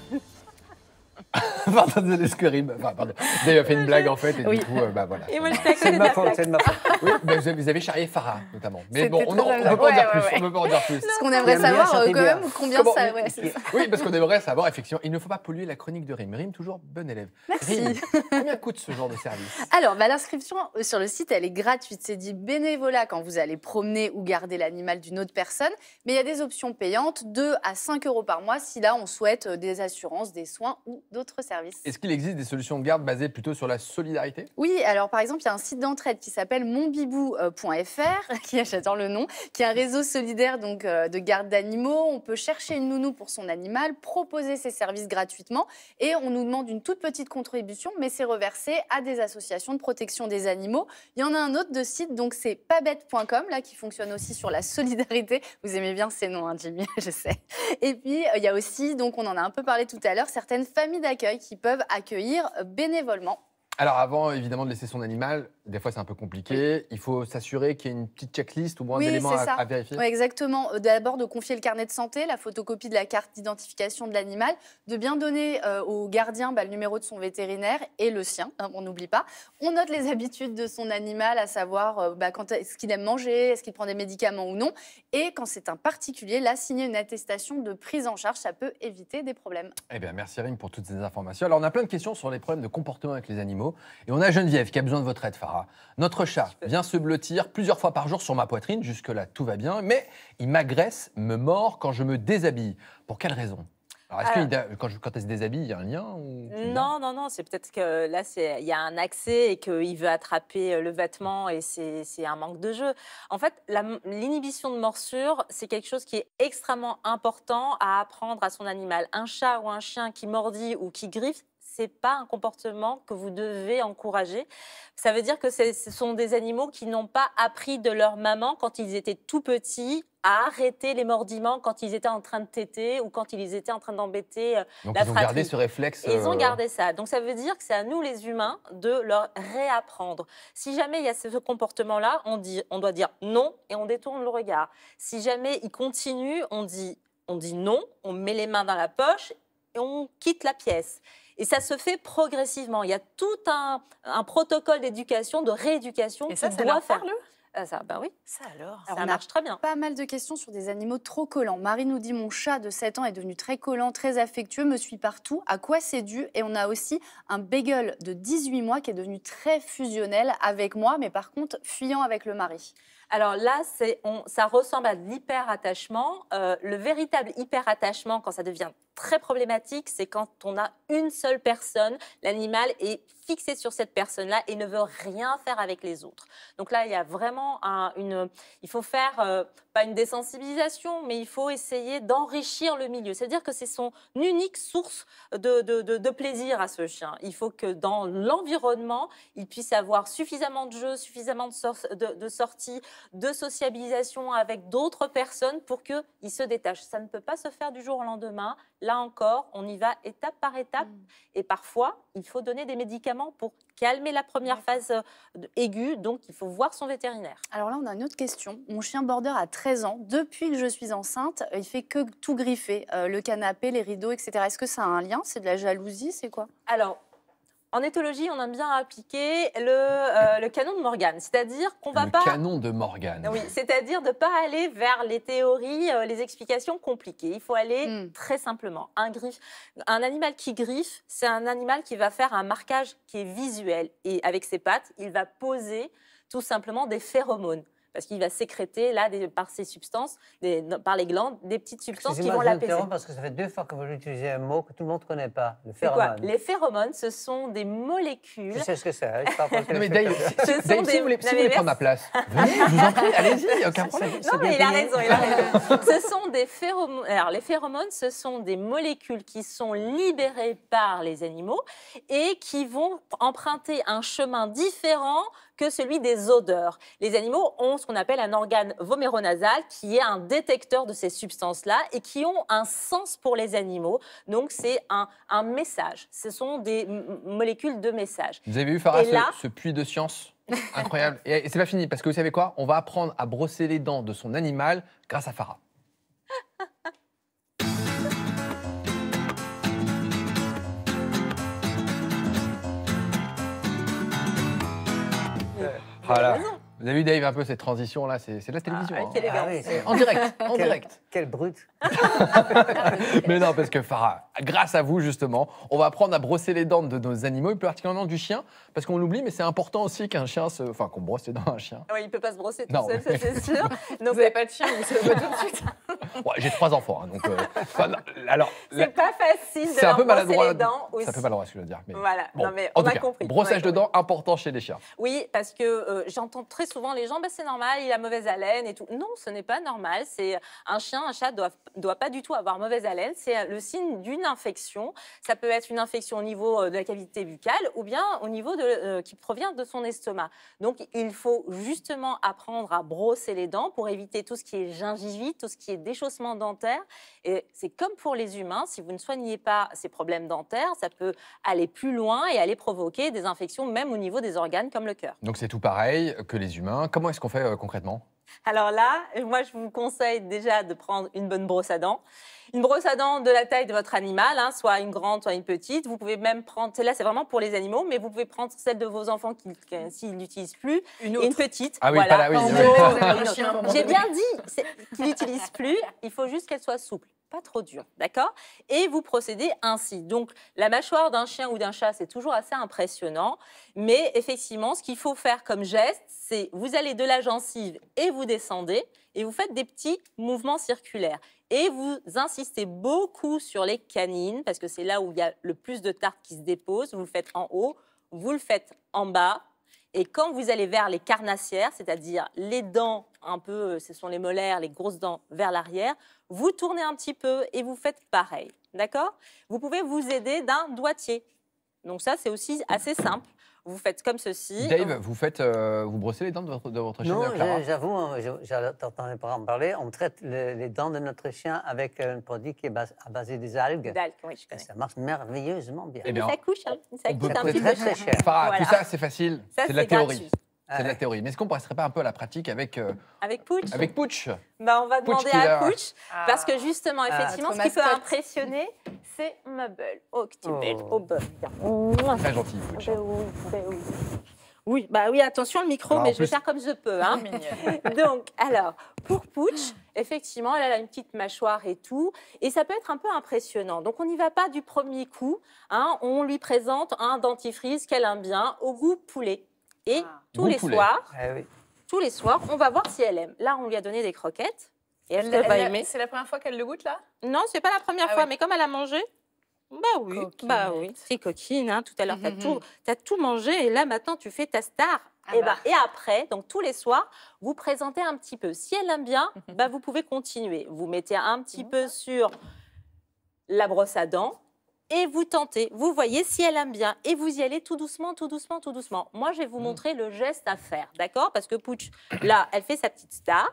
S2: Pardon, désolé, Squerim. Enfin, pardon. Dave a fait une blague en fait, et
S5: Oui.
S2: du coup, euh, bah voilà.
S5: Et moi, j'étais à côté
S4: C'est de
S5: de
S4: ma
S5: la
S4: faute,
S5: plaque.
S4: c'est de ma faute.
S2: Oui, bah, vous avez- vous avez charrié Farah notamment. Mais bon,
S1: C'était
S2: on
S1: très
S2: ne peut
S1: agréable.
S2: pas en dire
S1: Ouais,
S2: plus.
S1: ouais,
S2: On ne peut pas en dire plus.
S1: Ce qu'on aimerait
S4: J'aime bien
S1: savoir euh,
S4: chanter
S1: quand
S4: bien.
S1: même combien
S2: Comment-
S1: ça... Ouais, c'est ça.
S2: Oui, parce qu'on aimerait savoir, effectivement, il ne faut pas polluer la chronique de Rim. Rim, toujours bon élève.
S1: Merci.
S2: Rim, combien coûte ce genre de service?
S3: Alors, bah, l'inscription euh, sur le site, elle est gratuite. C'est dit bénévolat quand vous allez promener ou garder l'animal d'une autre personne. Mais il y a des options payantes, deux à cinq euros par mois, si là, on souhaite euh, des assurances, des soins ou d'autres services. service.
S2: Est-ce qu'il existe des solutions de garde basées plutôt sur la solidarité?
S3: Oui, alors par exemple, il y a un site d'entraide qui s'appelle mon bibou point F R, qui j'adore le nom, qui est un réseau solidaire donc, euh, de garde d'animaux. On peut chercher une nounou pour son animal, proposer ses services gratuitement et on nous demande une toute petite contribution, mais c'est reversé à des associations de protection des animaux. Il y en a un autre de site, donc c'est pas bête point com, là, qui fonctionne aussi sur la solidarité. Vous aimez bien ces noms, hein, Jimmy, je sais. Et puis, euh, il y a aussi, donc on en a un peu parlé tout à l'heure, certaines familles d'accueil qui peuvent accueillir bénévolement.
S2: Alors avant, évidemment, de laisser son animal, des fois c'est un peu compliqué. Oui. Il faut s'assurer qu'il y ait une petite checklist ou moins
S3: oui,
S2: d'éléments à,
S3: ça.
S2: à vérifier.
S3: Oui, exactement. D'abord, de confier le carnet de santé, la photocopie de la carte d'identification de l'animal, de bien donner euh, au gardien bah, le numéro de son vétérinaire et le sien, hein, on n'oublie pas. On note les habitudes de son animal, à savoir euh, bah, quand est-ce qu'il aime manger, est-ce qu'il prend des médicaments ou non. Et quand c'est un particulier, là, signer une attestation de prise en charge, ça peut éviter des problèmes.
S2: Eh bien, merci Rim pour toutes ces informations. Alors, on a plein de questions sur les problèmes de comportement avec les animaux. Et on a Geneviève qui a besoin de votre aide, Farah. Notre chat vient se blottir plusieurs fois par jour sur ma poitrine. Jusque-là, tout va bien. Mais il m'agresse, me mord quand je me déshabille. Pour quelle raison? Alors, est-ce
S5: Alors,
S2: que quand, je, quand elle se déshabille, il y a un lien ou...
S5: Non, non, non. C'est peut-être que là, il y a un accès et qu'il veut attraper le vêtement et c'est un manque de jeu. En fait, l'inhibition de morsure, c'est quelque chose qui est extrêmement important à apprendre à son animal. Un chat ou un chien qui mordit ou qui griffe, ce n'est pas un comportement que vous devez encourager. Ça veut dire que ce sont des animaux qui n'ont pas appris de leur maman quand ils étaient tout petits à arrêter les mordiments quand ils étaient en train de téter ou quand ils étaient en train d'embêter la fratrie.
S2: Donc ils ont gardé ce réflexe.
S5: Et ils ont
S2: euh...
S5: gardé ça. Donc ça veut dire que c'est à nous les humains de leur réapprendre. Si jamais il y a ce comportement-là, on, dit, on doit dire non et on détourne le regard. Si jamais il continue, on dit, on dit non, on met les mains dans la poche et on quitte la pièce. Et ça se fait progressivement. Il y a tout un, un protocole d'éducation, de rééducation.
S3: Et ça,
S5: qu'on
S3: ça
S5: doit
S3: leur
S5: faire.
S3: parle?
S5: Ah, ça, ben oui.
S3: Ça alors,
S5: ça marche très bien.
S3: Pas mal de questions sur des animaux trop collants. Marie nous dit, mon chat de sept ans est devenu très collant, très affectueux, me suit partout. À quoi c'est dû? Et on a aussi un beagle de dix-huit mois qui est devenu très fusionnel avec moi, mais par contre fuyant avec le mari.
S5: Alors là, on, ça ressemble à de l'hyper-attachement. Euh, le véritable hyper-attachement, quand ça devient très problématique, c'est quand on a une seule personne, l'animal est fixé sur cette personne-là et ne veut rien faire avec les autres. Donc là, il y a vraiment un, une... Il faut faire, euh, pas une désensibilisation, mais il faut essayer d'enrichir le milieu. C'est-à-dire que c'est son unique source de, de, de, de plaisir à ce chien. Il faut que dans l'environnement, il puisse avoir suffisamment de jeux, suffisamment de, sor de, de sorties, de sociabilisation avec d'autres personnes pour qu'il se détache. Ça ne peut pas se faire du jour au lendemain. Là encore, on y va étape par étape. Mmh. Et parfois, il faut donner des médicaments pour calmer la première phase aiguë. Donc, il faut voir son vétérinaire.
S3: Alors là, on a une autre question. Mon chien border a treize ans. Depuis que je suis enceinte, il fait que tout griffer. Euh, le canapé, les rideaux, et cetera. Est-ce que ça a un lien? C'est de la jalousie? C'est quoi?
S5: Alors, en éthologie, on aime bien appliquer le, euh, le canon de Morgane, c'est-à-dire qu'on va
S2: le
S5: pas...
S2: Le canon de Morgane.
S5: Oui, c'est-à-dire de ne pas aller vers les théories, euh, les explications compliquées. Il faut aller mm. très simplement. Un, griffe, un animal qui griffe, c'est un animal qui va faire un marquage qui est visuel. Et avec ses pattes, il va poser tout simplement des phéromones. Parce qu'il va sécréter, là, des, par ces substances, des, par les glandes, des petites substances qui vont l'apaiser.
S4: Parce que ça fait deux fois que vous utilisez un mot que tout le monde ne connaît pas, le
S5: phéromone.
S4: phéromone.
S5: Les phéromones, ce sont des molécules...
S4: Je sais ce que c'est, hein, je parle pas
S2: non, mais Dave, si, Dave, des... si vous voulez, si vous voulez prendre ma place, venez, je vous en prie, allez-y, il n'y a aucun problème.
S5: Non, mais il a raison, il a raison. Ce sont des phéromones... Alors, les phéromones, ce sont des molécules qui sont libérées par les animaux et qui vont emprunter un chemin différent que celui des odeurs. Les animaux ont ce qu'on appelle un organe voméronasal qui est un détecteur de ces substances-là et qui ont un sens pour les animaux. Donc, c'est un, un message. Ce sont des molécules de message.
S2: Vous avez vu, Farah, ce,
S5: là...
S2: ce puits de science incroyable. Et, et c'est pas fini, parce que vous savez quoi? On va apprendre à brosser les dents de son animal grâce à Farah. Voilà. Vous avez vu, Dave, un peu cette transition-là, c'est de la télévision.
S5: Ah,
S2: hein.
S5: quelle élégance.
S4: Ah oui, c'est-
S2: En direct, en
S4: Quel-
S2: direct.
S4: Quel brut.
S2: Mais non, parce que Farah, grâce à vous, justement, on va apprendre à brosser les dents de nos animaux, et plus particulièrement du chien, parce qu'on l'oublie, mais c'est important aussi qu'un chien se... Enfin, qu'on brosse les dents à un chien.
S5: Ouais, il ne peut pas se brosser tout
S2: Non,
S5: seul,
S2: mais-
S5: ça c'est sûr.
S1: Vous
S5: Donc,
S1: n'avez pas de chien, vous savez pas tout de suite.
S2: Ouais, j'ai trois enfants, hein, donc... euh, enfin, non, alors,
S5: c'est
S2: la-
S5: pas facile de
S2: c'est un
S5: leur
S2: peu
S5: brosser
S2: maladroit.
S5: les dents aussi.
S2: C'est un peu maladroit ce que je veux dire. Mais
S5: Voilà,
S2: bon,
S5: non, mais
S2: en
S5: on
S2: tout
S5: a
S2: cas,
S5: compris.
S2: brossage
S5: On a
S2: de dents, important chez les chiens.
S5: Oui, parce que euh, j'entends très souvent les gens, bah, c'est normal, il a mauvaise haleine et tout. Non, ce n'est pas normal. C'est un chien, un chat doit doit pas du tout avoir mauvaise haleine. C'est le signe d'une infection. Ça peut être une infection au niveau euh, de la cavité buccale ou bien au niveau de, euh, qui provient de son estomac. Donc, il faut justement apprendre à brosser les dents pour éviter tout ce qui est gingivite, tout ce qui est déchaussement dentaire. Et c'est comme pour les humains, si vous ne soignez pas ces problèmes dentaires, ça peut aller plus loin et aller provoquer des infections même au niveau des organes comme le cœur.
S2: Donc c'est tout pareil que les humains. Comment est-ce qu'on fait euh, concrètement?
S5: Alors là, moi, je vous conseille déjà de prendre une bonne brosse à dents. Une brosse à dents de la taille de votre animal, hein, soit une grande, soit une petite. Vous pouvez même prendre, celle-là, c'est vraiment pour les animaux, mais vous pouvez prendre celle de vos enfants qui, qui- s'ils n'utilisent plus,
S1: Une
S5: et
S1: autre.
S5: une petite.
S2: Ah oui,
S5: voilà.
S2: pas la- oui,
S5: En
S2: oui.
S5: gros,
S2: Vous
S1: avez un
S5: une autre.
S1: chien à un moment
S5: J'ai
S1: donné.
S5: bien dit c'est- qu'ils n'utilisent plus, il faut juste qu'elle soit souple, pas trop dure, d'accord? Et vous procédez ainsi. Donc, la mâchoire d'un chien ou d'un chat, c'est toujours assez impressionnant, mais effectivement, ce qu'il faut faire comme geste, c'est vous allez de la gencive et vous descendez, et vous faites des petits mouvements circulaires. Et vous insistez beaucoup sur les canines, parce que c'est là où il y a le plus de tartes qui se déposent. Vous le faites en haut, vous le faites en bas. Et quand vous allez vers les carnassières, c'est-à-dire les dents, un peu, ce sont les molaires, les grosses dents vers l'arrière, vous tournez un petit peu et vous faites pareil. D'accord? Vous pouvez vous aider d'un doigtier. Donc ça, c'est aussi assez simple. Vous faites comme ceci.
S2: Dave, vous faites, euh, vous brossez les dents de votre, de votre chien,
S4: Non,
S2: Clara?
S4: je- j'avoue, hein, je- j'entendais pas en parler. On traite le- les dents de notre chien avec un produit qui est bas- à base des algues.
S5: D'algues, oui, je
S4: Et
S5: connais.
S4: ça marche merveilleusement bien.
S2: Eh
S5: Mais
S2: bien,
S5: ça couche, hein. Ça
S2: on peut
S5: coûte un
S2: peut-être-
S5: petit
S4: très,
S5: peu
S4: très
S5: cher.
S4: cher.
S2: Farah,
S5: Voilà.
S2: tout ça, c'est facile.
S5: Ça,
S2: C'est de la
S5: c'est
S2: théorie.
S5: gratuit.
S2: C'est de la théorie. Mais est-ce qu'on ne passerait pas un peu à la pratique avec, euh,
S5: Avec Pooch
S2: avec Pooch?
S5: Bah, on va
S2: Pooch
S5: demander
S2: qui
S5: à
S2: l'a-
S5: Pooch, parce que justement,
S4: Ah.
S5: effectivement,
S1: Notre
S5: ce qui peut
S1: mascotte.
S5: impressionner, c'est Mabel. Oh, que tu es belle.
S4: Oh.
S5: Oh, bah, bien.
S2: Très gentil, Pooch.
S5: Ben oui, ben oui. Oui, bah oui, attention le micro,
S2: Alors,
S5: mais
S2: en
S5: je vais
S2: plus-
S5: faire comme je peux. Hein.
S1: Mignonne.
S5: Donc, alors, pour Pooch, effectivement, elle a une petite mâchoire et tout, et ça peut être un peu impressionnant. Donc, on n'y va pas du premier coup. Hein. On lui présente un dentifrice qu'elle aime bien, au goût poulet. Et
S1: Ah.
S5: tous
S2: Goût
S5: les
S2: poulet.
S5: soirs,
S4: Eh oui.
S5: tous les soirs, on va voir si elle aime. Là, on lui a donné des croquettes, et est-ce
S1: Elle-
S5: qu'elle va
S1: elle-
S5: aimer?
S1: C'est la première fois qu'elle le goûte là?
S5: Non, c'est pas la première
S1: Ah
S5: fois,
S1: oui.
S5: mais comme elle a mangé, bah oui, bah oui, c'est coquine. Hein. Tout à l'heure, tu as
S1: Mhm.
S5: tout, t'as tout mangé et là, maintenant, tu fais ta star.
S1: Ah
S5: et,
S1: bah.
S5: bah, et après, donc tous les soirs, vous présentez un petit peu. Si elle aime bien, bah, vous pouvez continuer. Vous mettez un petit peu sur la brosse à dents et vous tentez. Vous voyez si elle aime bien et vous y allez tout doucement, tout doucement, tout doucement. Moi, je vais vous montrer le geste à faire, d'accord? Parce que Pooch, là, elle fait sa petite star.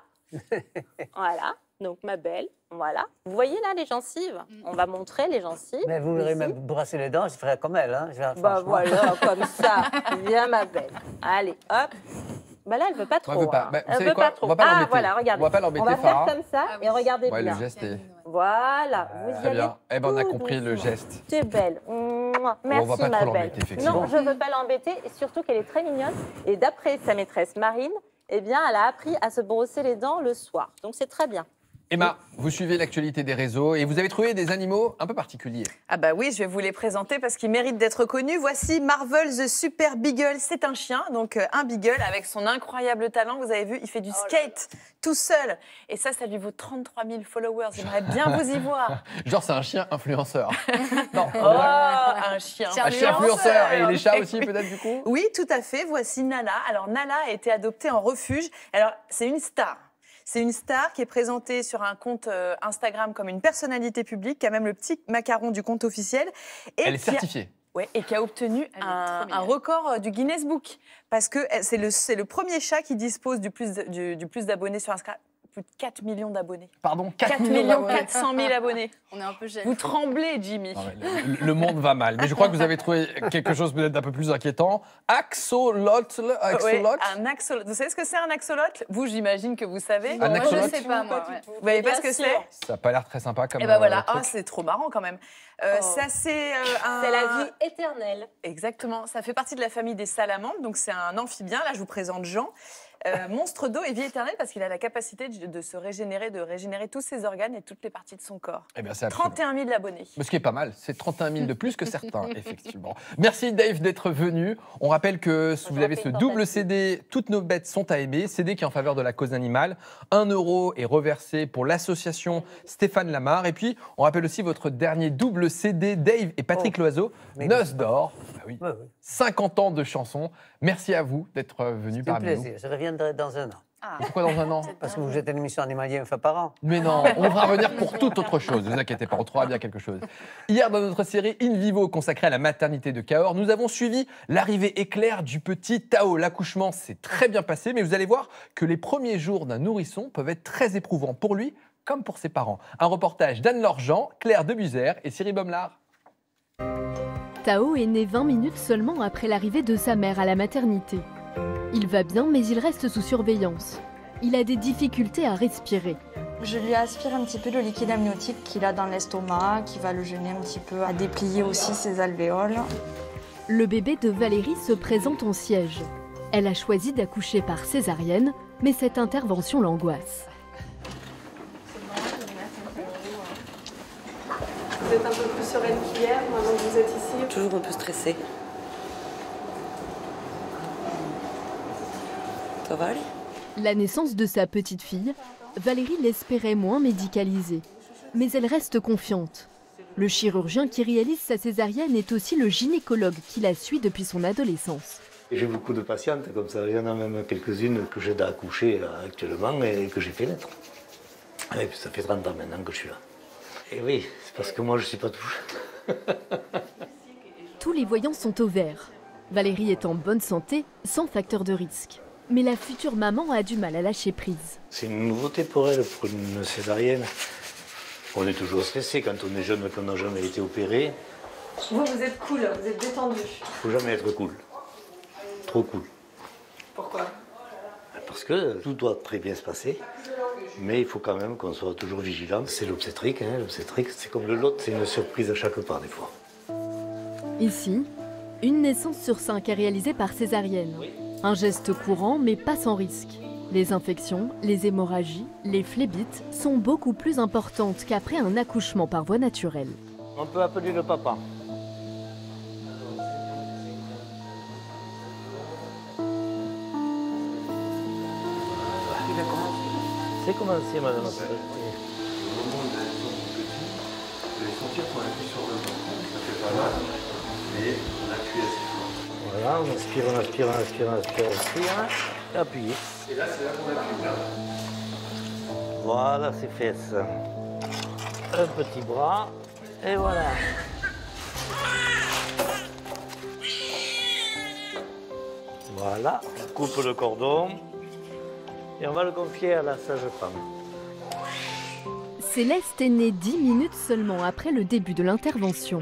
S5: Voilà, donc ma belle, voilà. Vous voyez là les gencives? On va montrer les gencives.
S4: Mais vous voudrez
S5: ici.
S4: me brosser les dents, je ferais comme elle. Hein. Je vais-
S5: Bah
S4: franchement.
S5: voilà, comme ça. Viens ma belle. Allez, hop. Bah là, elle veut pas trop.
S2: Moi, elle veut pas.
S5: hein.
S2: Bah, vous
S5: elle
S2: savez
S5: veut
S2: quoi
S5: pas trop.
S2: On va pas
S5: ah
S2: l'embêter.
S5: voilà, regardez.
S2: On va pas l'embêter,
S5: On va
S2: Farah.
S5: faire comme ça et regardez
S2: Ouais,
S5: bien.
S2: le geste est...
S5: Voilà, vous y
S2: Très
S5: allez.
S2: bien. Eh ben, on a
S5: tout
S2: compris le
S5: doucement.
S2: geste.
S5: T'es belle. Mouah. Merci
S2: va pas
S5: ma
S2: trop
S5: belle.
S2: l'embêter, effectivement.
S5: Non, je veux pas l'embêter et surtout qu'elle est très mignonne. Et d'après sa maîtresse Marine, eh bien, elle a appris à se brosser les dents le soir. Donc c'est très bien.
S2: Emma, vous suivez l'actualité des réseaux et vous avez trouvé des animaux un peu particuliers.
S1: Ah bah oui, je vais vous les présenter parce qu'ils méritent d'être connus. Voici Marvel the Super Beagle. C'est un chien, donc euh, un beagle avec son incroyable talent. Vous avez vu, il fait du skate tout seul. Et ça, ça lui vaut trente-trois mille followers. J'aimerais bien vous y voir.
S2: Genre, c'est un chien influenceur. Non,
S1: Oh, un chien.
S2: un chien influenceur. Et les chats aussi, peut-être, du coup?
S1: Oui, tout à fait. Voici Nala. Alors, Nala a été adoptée en refuge. Alors, c'est une star. C'est une star qui est présentée sur un compte euh, Instagram comme une personnalité publique, qui a même le petit macaron du compte officiel. Et
S2: Elle est
S1: qui a-
S2: certifiée.
S1: Ouais, et qui a obtenu
S3: Elle est
S1: un,
S3: trop mignonne.
S1: un record euh, du Guinness Book. Parce que euh, c'est le, c'est le premier chat qui dispose du plus, de- du, du plus d'abonnés sur Instagram. Plus de quatre millions d'abonnés.
S2: Pardon,
S1: quatre millions quatre cent mille abonnés.
S3: On est un peu gênés.
S1: Vous tremblez, Jimmy.
S2: Non, mais le, le monde va mal. Mais je crois que vous avez trouvé quelque chose peut-être d'un peu plus inquiétant. Axolotl.
S1: Ouais,
S2: Axolotl.
S1: un axolotl. Vous savez ce que c'est un axolotl? Vous, j'imagine que vous savez.
S2: Un
S3: Moi, je
S2: axolotl
S3: sais pas, moi. ouais.
S1: Vous voyez pas
S5: Bien
S1: ce que
S5: sûr.
S1: c'est?
S2: Ça n'a pas l'air très sympa comme.
S1: Et ben voilà,
S2: euh,
S1: ah,
S2: truc.
S1: c'est trop marrant quand même. Euh,
S5: Oh.
S1: Ça, c'est euh, un...
S5: C'est la vie éternelle.
S1: Exactement. Ça fait partie de la famille des salamandres, donc c'est un amphibien. Là, je vous présente Jean. Euh, monstre d'eau et vie éternelle parce qu'il a la capacité de, de se régénérer, de régénérer tous ses organes et toutes les parties de son corps.
S2: Eh bien, c'est absolument.
S1: trente et un mille abonnés.
S2: Ce qui est pas mal, c'est trente et un mille de plus que certains, effectivement. Merci Dave d'être venu. On rappelle que si vous avez ce double C D, Toutes nos bêtes sont à aimer, C D qui est en faveur de la cause animale. un euro est reversé pour l'association Stéphane Lamar. Et puis, on rappelle aussi votre dernier double C D, Dave et Patrick oh. Loiseau, Noces d'or. Ah oui. Ouais, ouais. cinquante ans de chansons. Merci à vous d'être venu parmi nous.
S4: C'est un plaisir. Je reviendrai dans un an.
S1: Ah.
S2: Pourquoi dans un an?
S4: Parce que vous êtes une émission animalière une fois par an.
S2: Mais non, on va revenir pour toute autre chose. Ne vous inquiétez pas, on trouvera bien quelque chose. Hier, dans notre série In Vivo consacrée à la maternité de Cahors, nous avons suivi l'arrivée éclair du petit Tao. L'accouchement s'est très bien passé, mais vous allez voir que les premiers jours d'un nourrisson peuvent être très éprouvants pour lui comme pour ses parents. Un reportage d'Anne-Laure Jean, Claire Debuzer et Cyril Bomelard.
S17: Tao est né vingt minutes seulement après l'arrivée de sa mère à la maternité. Il va bien, mais il reste sous surveillance. Il a des difficultés à respirer.
S18: Je lui aspire un petit peu le liquide amniotique qu'il a dans l'estomac, qui va le gêner un petit peu, à déplier aussi ses alvéoles.
S17: Le bébé de Valérie se présente en siège. Elle a choisi d'accoucher par césarienne, mais cette intervention l'angoisse.
S19: Vous êtes un peu plus sereine qu'hier, maintenant que vous êtes ici?
S20: Toujours un peu stressée. Ça va aller?
S17: La naissance de sa petite fille, Valérie l'espérait moins médicalisée. Mais elle reste confiante. Le chirurgien qui réalise sa césarienne est aussi le gynécologue qui la suit depuis son adolescence.
S21: J'ai beaucoup de patientes comme ça. Il y en a même quelques-unes que j'aide à accoucher actuellement et que j'ai fait naître. Et puis ça fait trente ans maintenant que je suis là. Et oui, c'est parce que moi je ne suis pas touche.
S17: Tous les voyants sont au vert. Valérie est en bonne santé, sans facteur de risque. Mais la future maman a du mal à lâcher prise.
S21: C'est une nouveauté pour elle, pour une césarienne. On est toujours stressé quand on est jeune et qu'on n'a jamais été opéré.
S19: Vous, vous êtes cool, vous êtes détendu.
S21: Il ne faut jamais être cool. Trop cool.
S19: Pourquoi?
S21: Parce que tout doit très bien se passer. Mais il faut quand même qu'on soit toujours vigilant. C'est l'obstétrique, hein. L'obstétrique, c'est comme le lot, c'est une surprise à chaque pas des fois.
S17: Ici, une naissance sur cinq est réalisée par césarienne. Un geste courant, mais pas sans risque. Les infections, les hémorragies, les phlébites sont beaucoup plus importantes qu'après un accouchement par voie naturelle.
S21: On peut appeler le papa. C'est commencé, madame. Au moment de son petit, vous allez sentir qu'on appuie sur le menton, ça fait pas mal, mais on appuie assez fort. Voilà, on aspire, on aspire, on aspire, on aspire, on aspire, et appuyez. Et là, c'est là qu'on appuie, là. Voilà, c'est fesses. Un petit bras, et voilà. Voilà, on coupe le cordon. Et on va le confier à la sage-femme.
S17: Céleste est née dix minutes seulement après le début de l'intervention.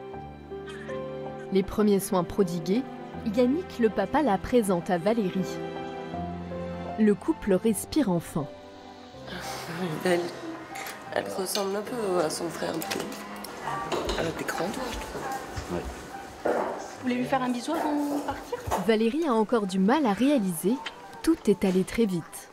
S17: Les premiers soins prodigués, Yannick, le papa, la présente à Valérie. Le couple respire enfin.
S20: Elle, elle ressemble un peu à son frère. Elle a des grands doigts, je trouve.
S21: Ouais.
S19: Vous voulez lui faire un bisou avant de partir?
S17: Valérie a encore du mal à réaliser. Tout est allé très vite.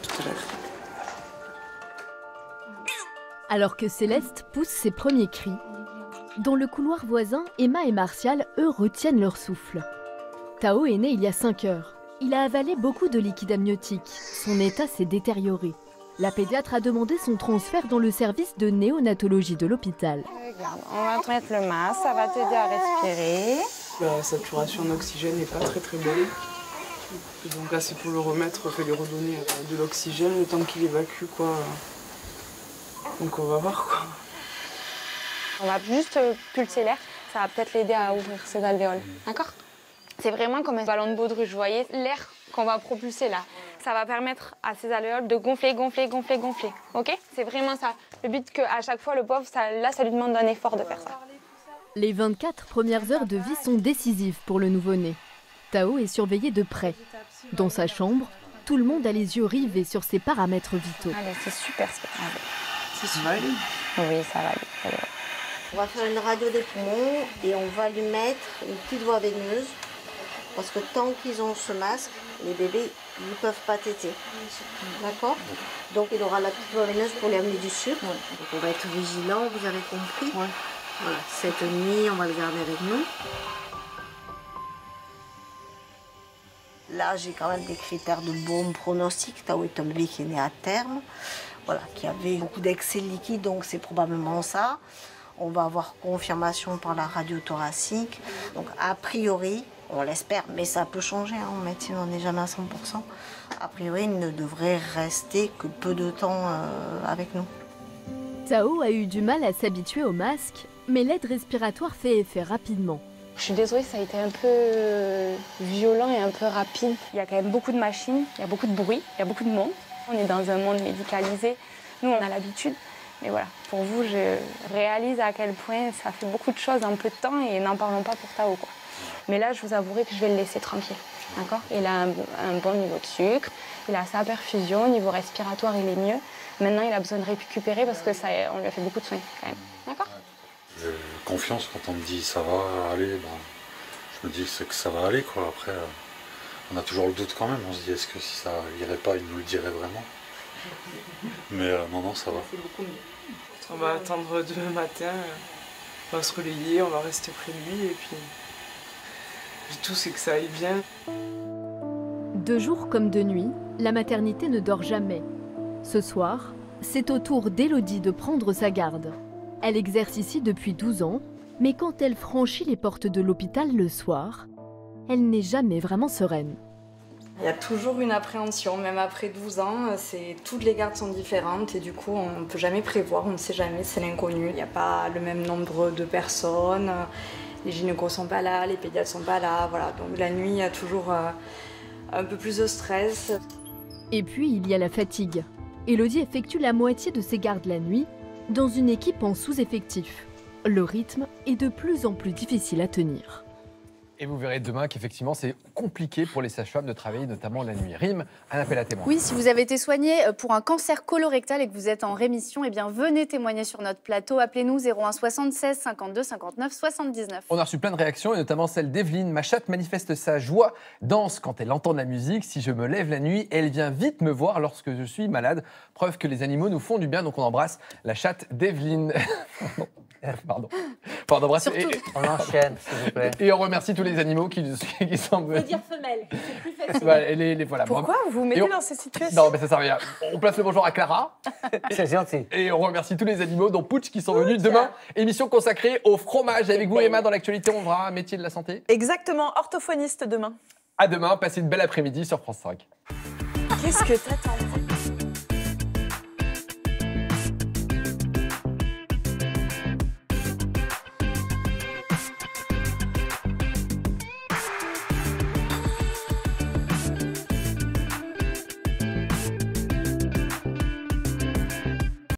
S17: Alors que Céleste pousse ses premiers cris, dans le couloir voisin, Emma et Martial, eux, retiennent leur souffle. Tao est né il y a cinq heures. Il a avalé beaucoup de liquide amniotique. Son état s'est détérioré. La pédiatre a demandé son transfert dans le service de néonatologie de l'hôpital.
S18: Regarde, on va te mettre le masque, ça va t'aider à respirer.
S22: La saturation en oxygène n'est pas très très bonne. Donc là, c'est pour le remettre, il faut lui redonner de l'oxygène, le temps qu'il évacue, quoi. Donc on va voir, quoi.
S18: On va juste pulser l'air, ça va peut-être l'aider à ouvrir ses alvéoles, d'accord? C'est vraiment comme un ballon de baudruche, vous voyez? L'air qu'on va propulser là, ça va permettre à ses alvéoles de gonfler, gonfler, gonfler, gonfler, ok? C'est vraiment ça. Le but qu'à chaque fois, le pauvre, ça, là, ça lui demande un effort de faire ça.
S17: Les vingt-quatre premières heures de vie sont décisives pour le nouveau-né. Tao est surveillé de près. Dans sa chambre, tout le monde a les yeux rivés sur ses paramètres vitaux.
S18: Allez, c'est super, c'est super.
S22: Ça, ça va aller?
S18: Oui, ça va aller. Ça va aller.
S23: On va faire une radio des poumons et on va lui mettre une petite voie veineuse. Parce que tant qu'ils ont ce masque, les bébés ils ne peuvent pas téter. D'accord? Donc il aura la petite veineuse pour lui amener du sucre. Donc on va être vigilant, vous avez compris? Voilà, cette nuit, on va le garder avec nous. Là, j'ai quand même des critères de bon pronostic. Tao est un bébé qui est né à terme, voilà, qui avait beaucoup d'excès liquide, donc c'est probablement ça. On va avoir confirmation par la radio thoracique. Donc a priori, on l'espère, mais ça peut changer, hein, en médecine on n'est jamais à cent pour cent. A priori, il ne devrait rester que peu de temps euh, avec nous.
S17: Tao a eu du mal à s'habituer au masque, mais l'aide respiratoire fait effet rapidement.
S18: Je suis désolée, ça a été un peu violent et un peu rapide. Il y a quand même beaucoup de machines, il y a beaucoup de bruit, il y a beaucoup de monde. On est dans un monde médicalisé, nous on a l'habitude. Mais voilà, pour vous, je réalise à quel point ça fait beaucoup de choses en peu de temps et n'en parlons pas pour Tao, quoi. Mais là, je vous avouerai que je vais le laisser tranquille, d'accord? Il a un, un bon niveau de sucre, il a sa perfusion, au niveau respiratoire, il est mieux. Maintenant, il a besoin de récupérer parce que ça, on lui a fait beaucoup de soins, quand même, d'accord?
S6: J'ai confiance quand on me dit ça va aller, ben, je me dis que ça va aller, quoi. Après, euh, on a toujours le doute quand même, on se dit est-ce que si ça irait pas, il nous le dirait vraiment? Mais euh, non, non, ça va.
S22: On va attendre demain matin, on va se relayer, on va rester près de lui et puis le tout c'est que ça aille bien.
S17: De jour comme de nuit, la maternité ne dort jamais. Ce soir, c'est au tour d'Élodie de prendre sa garde. Elle exerce ici depuis douze ans, mais quand elle franchit les portes de l'hôpital le soir, elle n'est jamais vraiment sereine.
S7: Il y a toujours une appréhension, même après douze ans, c'est, toutes les gardes sont différentes et du coup on ne peut jamais prévoir, on ne sait jamais, c'est l'inconnu. Il n'y a pas le même nombre de personnes, les gynécos sont pas là, les pédiatres sont pas là, voilà. Donc la nuit il y a toujours euh, un peu plus de stress.
S17: Et puis il y a la fatigue. Élodie effectue la moitié de ses gardes la nuit dans une équipe en sous-effectif. Le rythme est de plus en plus difficile à tenir.
S2: Et vous verrez demain qu'effectivement, c'est compliqué pour les sages-femmes de travailler notamment la nuit. Rime, un appel à témoins.
S3: Oui, si vous avez été soigné pour un cancer colorectal et que vous êtes en rémission, eh bien venez témoigner sur notre plateau. Appelez-nous zéro un soixante-seize cinquante-deux cinquante-neuf soixante-dix-neuf.
S2: On a reçu plein de réactions et notamment celle d'Evelyne. Ma chatte manifeste sa joie, danse quand elle entend de la musique. Si je me lève la nuit, elle vient vite me voir lorsque je suis malade. Preuve que les animaux nous font du bien, donc on embrasse la chatte d'Evelyne. Pardon. Pardon, embrasse. Et,
S4: on enchaîne, s'il vous plaît.
S2: Et on remercie tous les animaux qui, qui sont...
S5: Il faut dire femelle, c'est plus facile.
S2: Voilà, les, les, voilà.
S1: Pourquoi vous vous mettez
S2: on...
S1: dans ces situations?
S2: Non, mais ça sert à rien. On place le bonjour à Clara.
S4: C'est gentil.
S2: Et on remercie tous les animaux, dont Pouch, qui sont Pouch. venus demain. Émission consacrée au fromage. Avec vous, Emma, dans l'actualité, on verra un métier de la santé.
S1: Exactement, orthophoniste demain.
S2: À demain, passez une belle après-midi sur France cinq.
S1: Qu'est-ce que t'attends?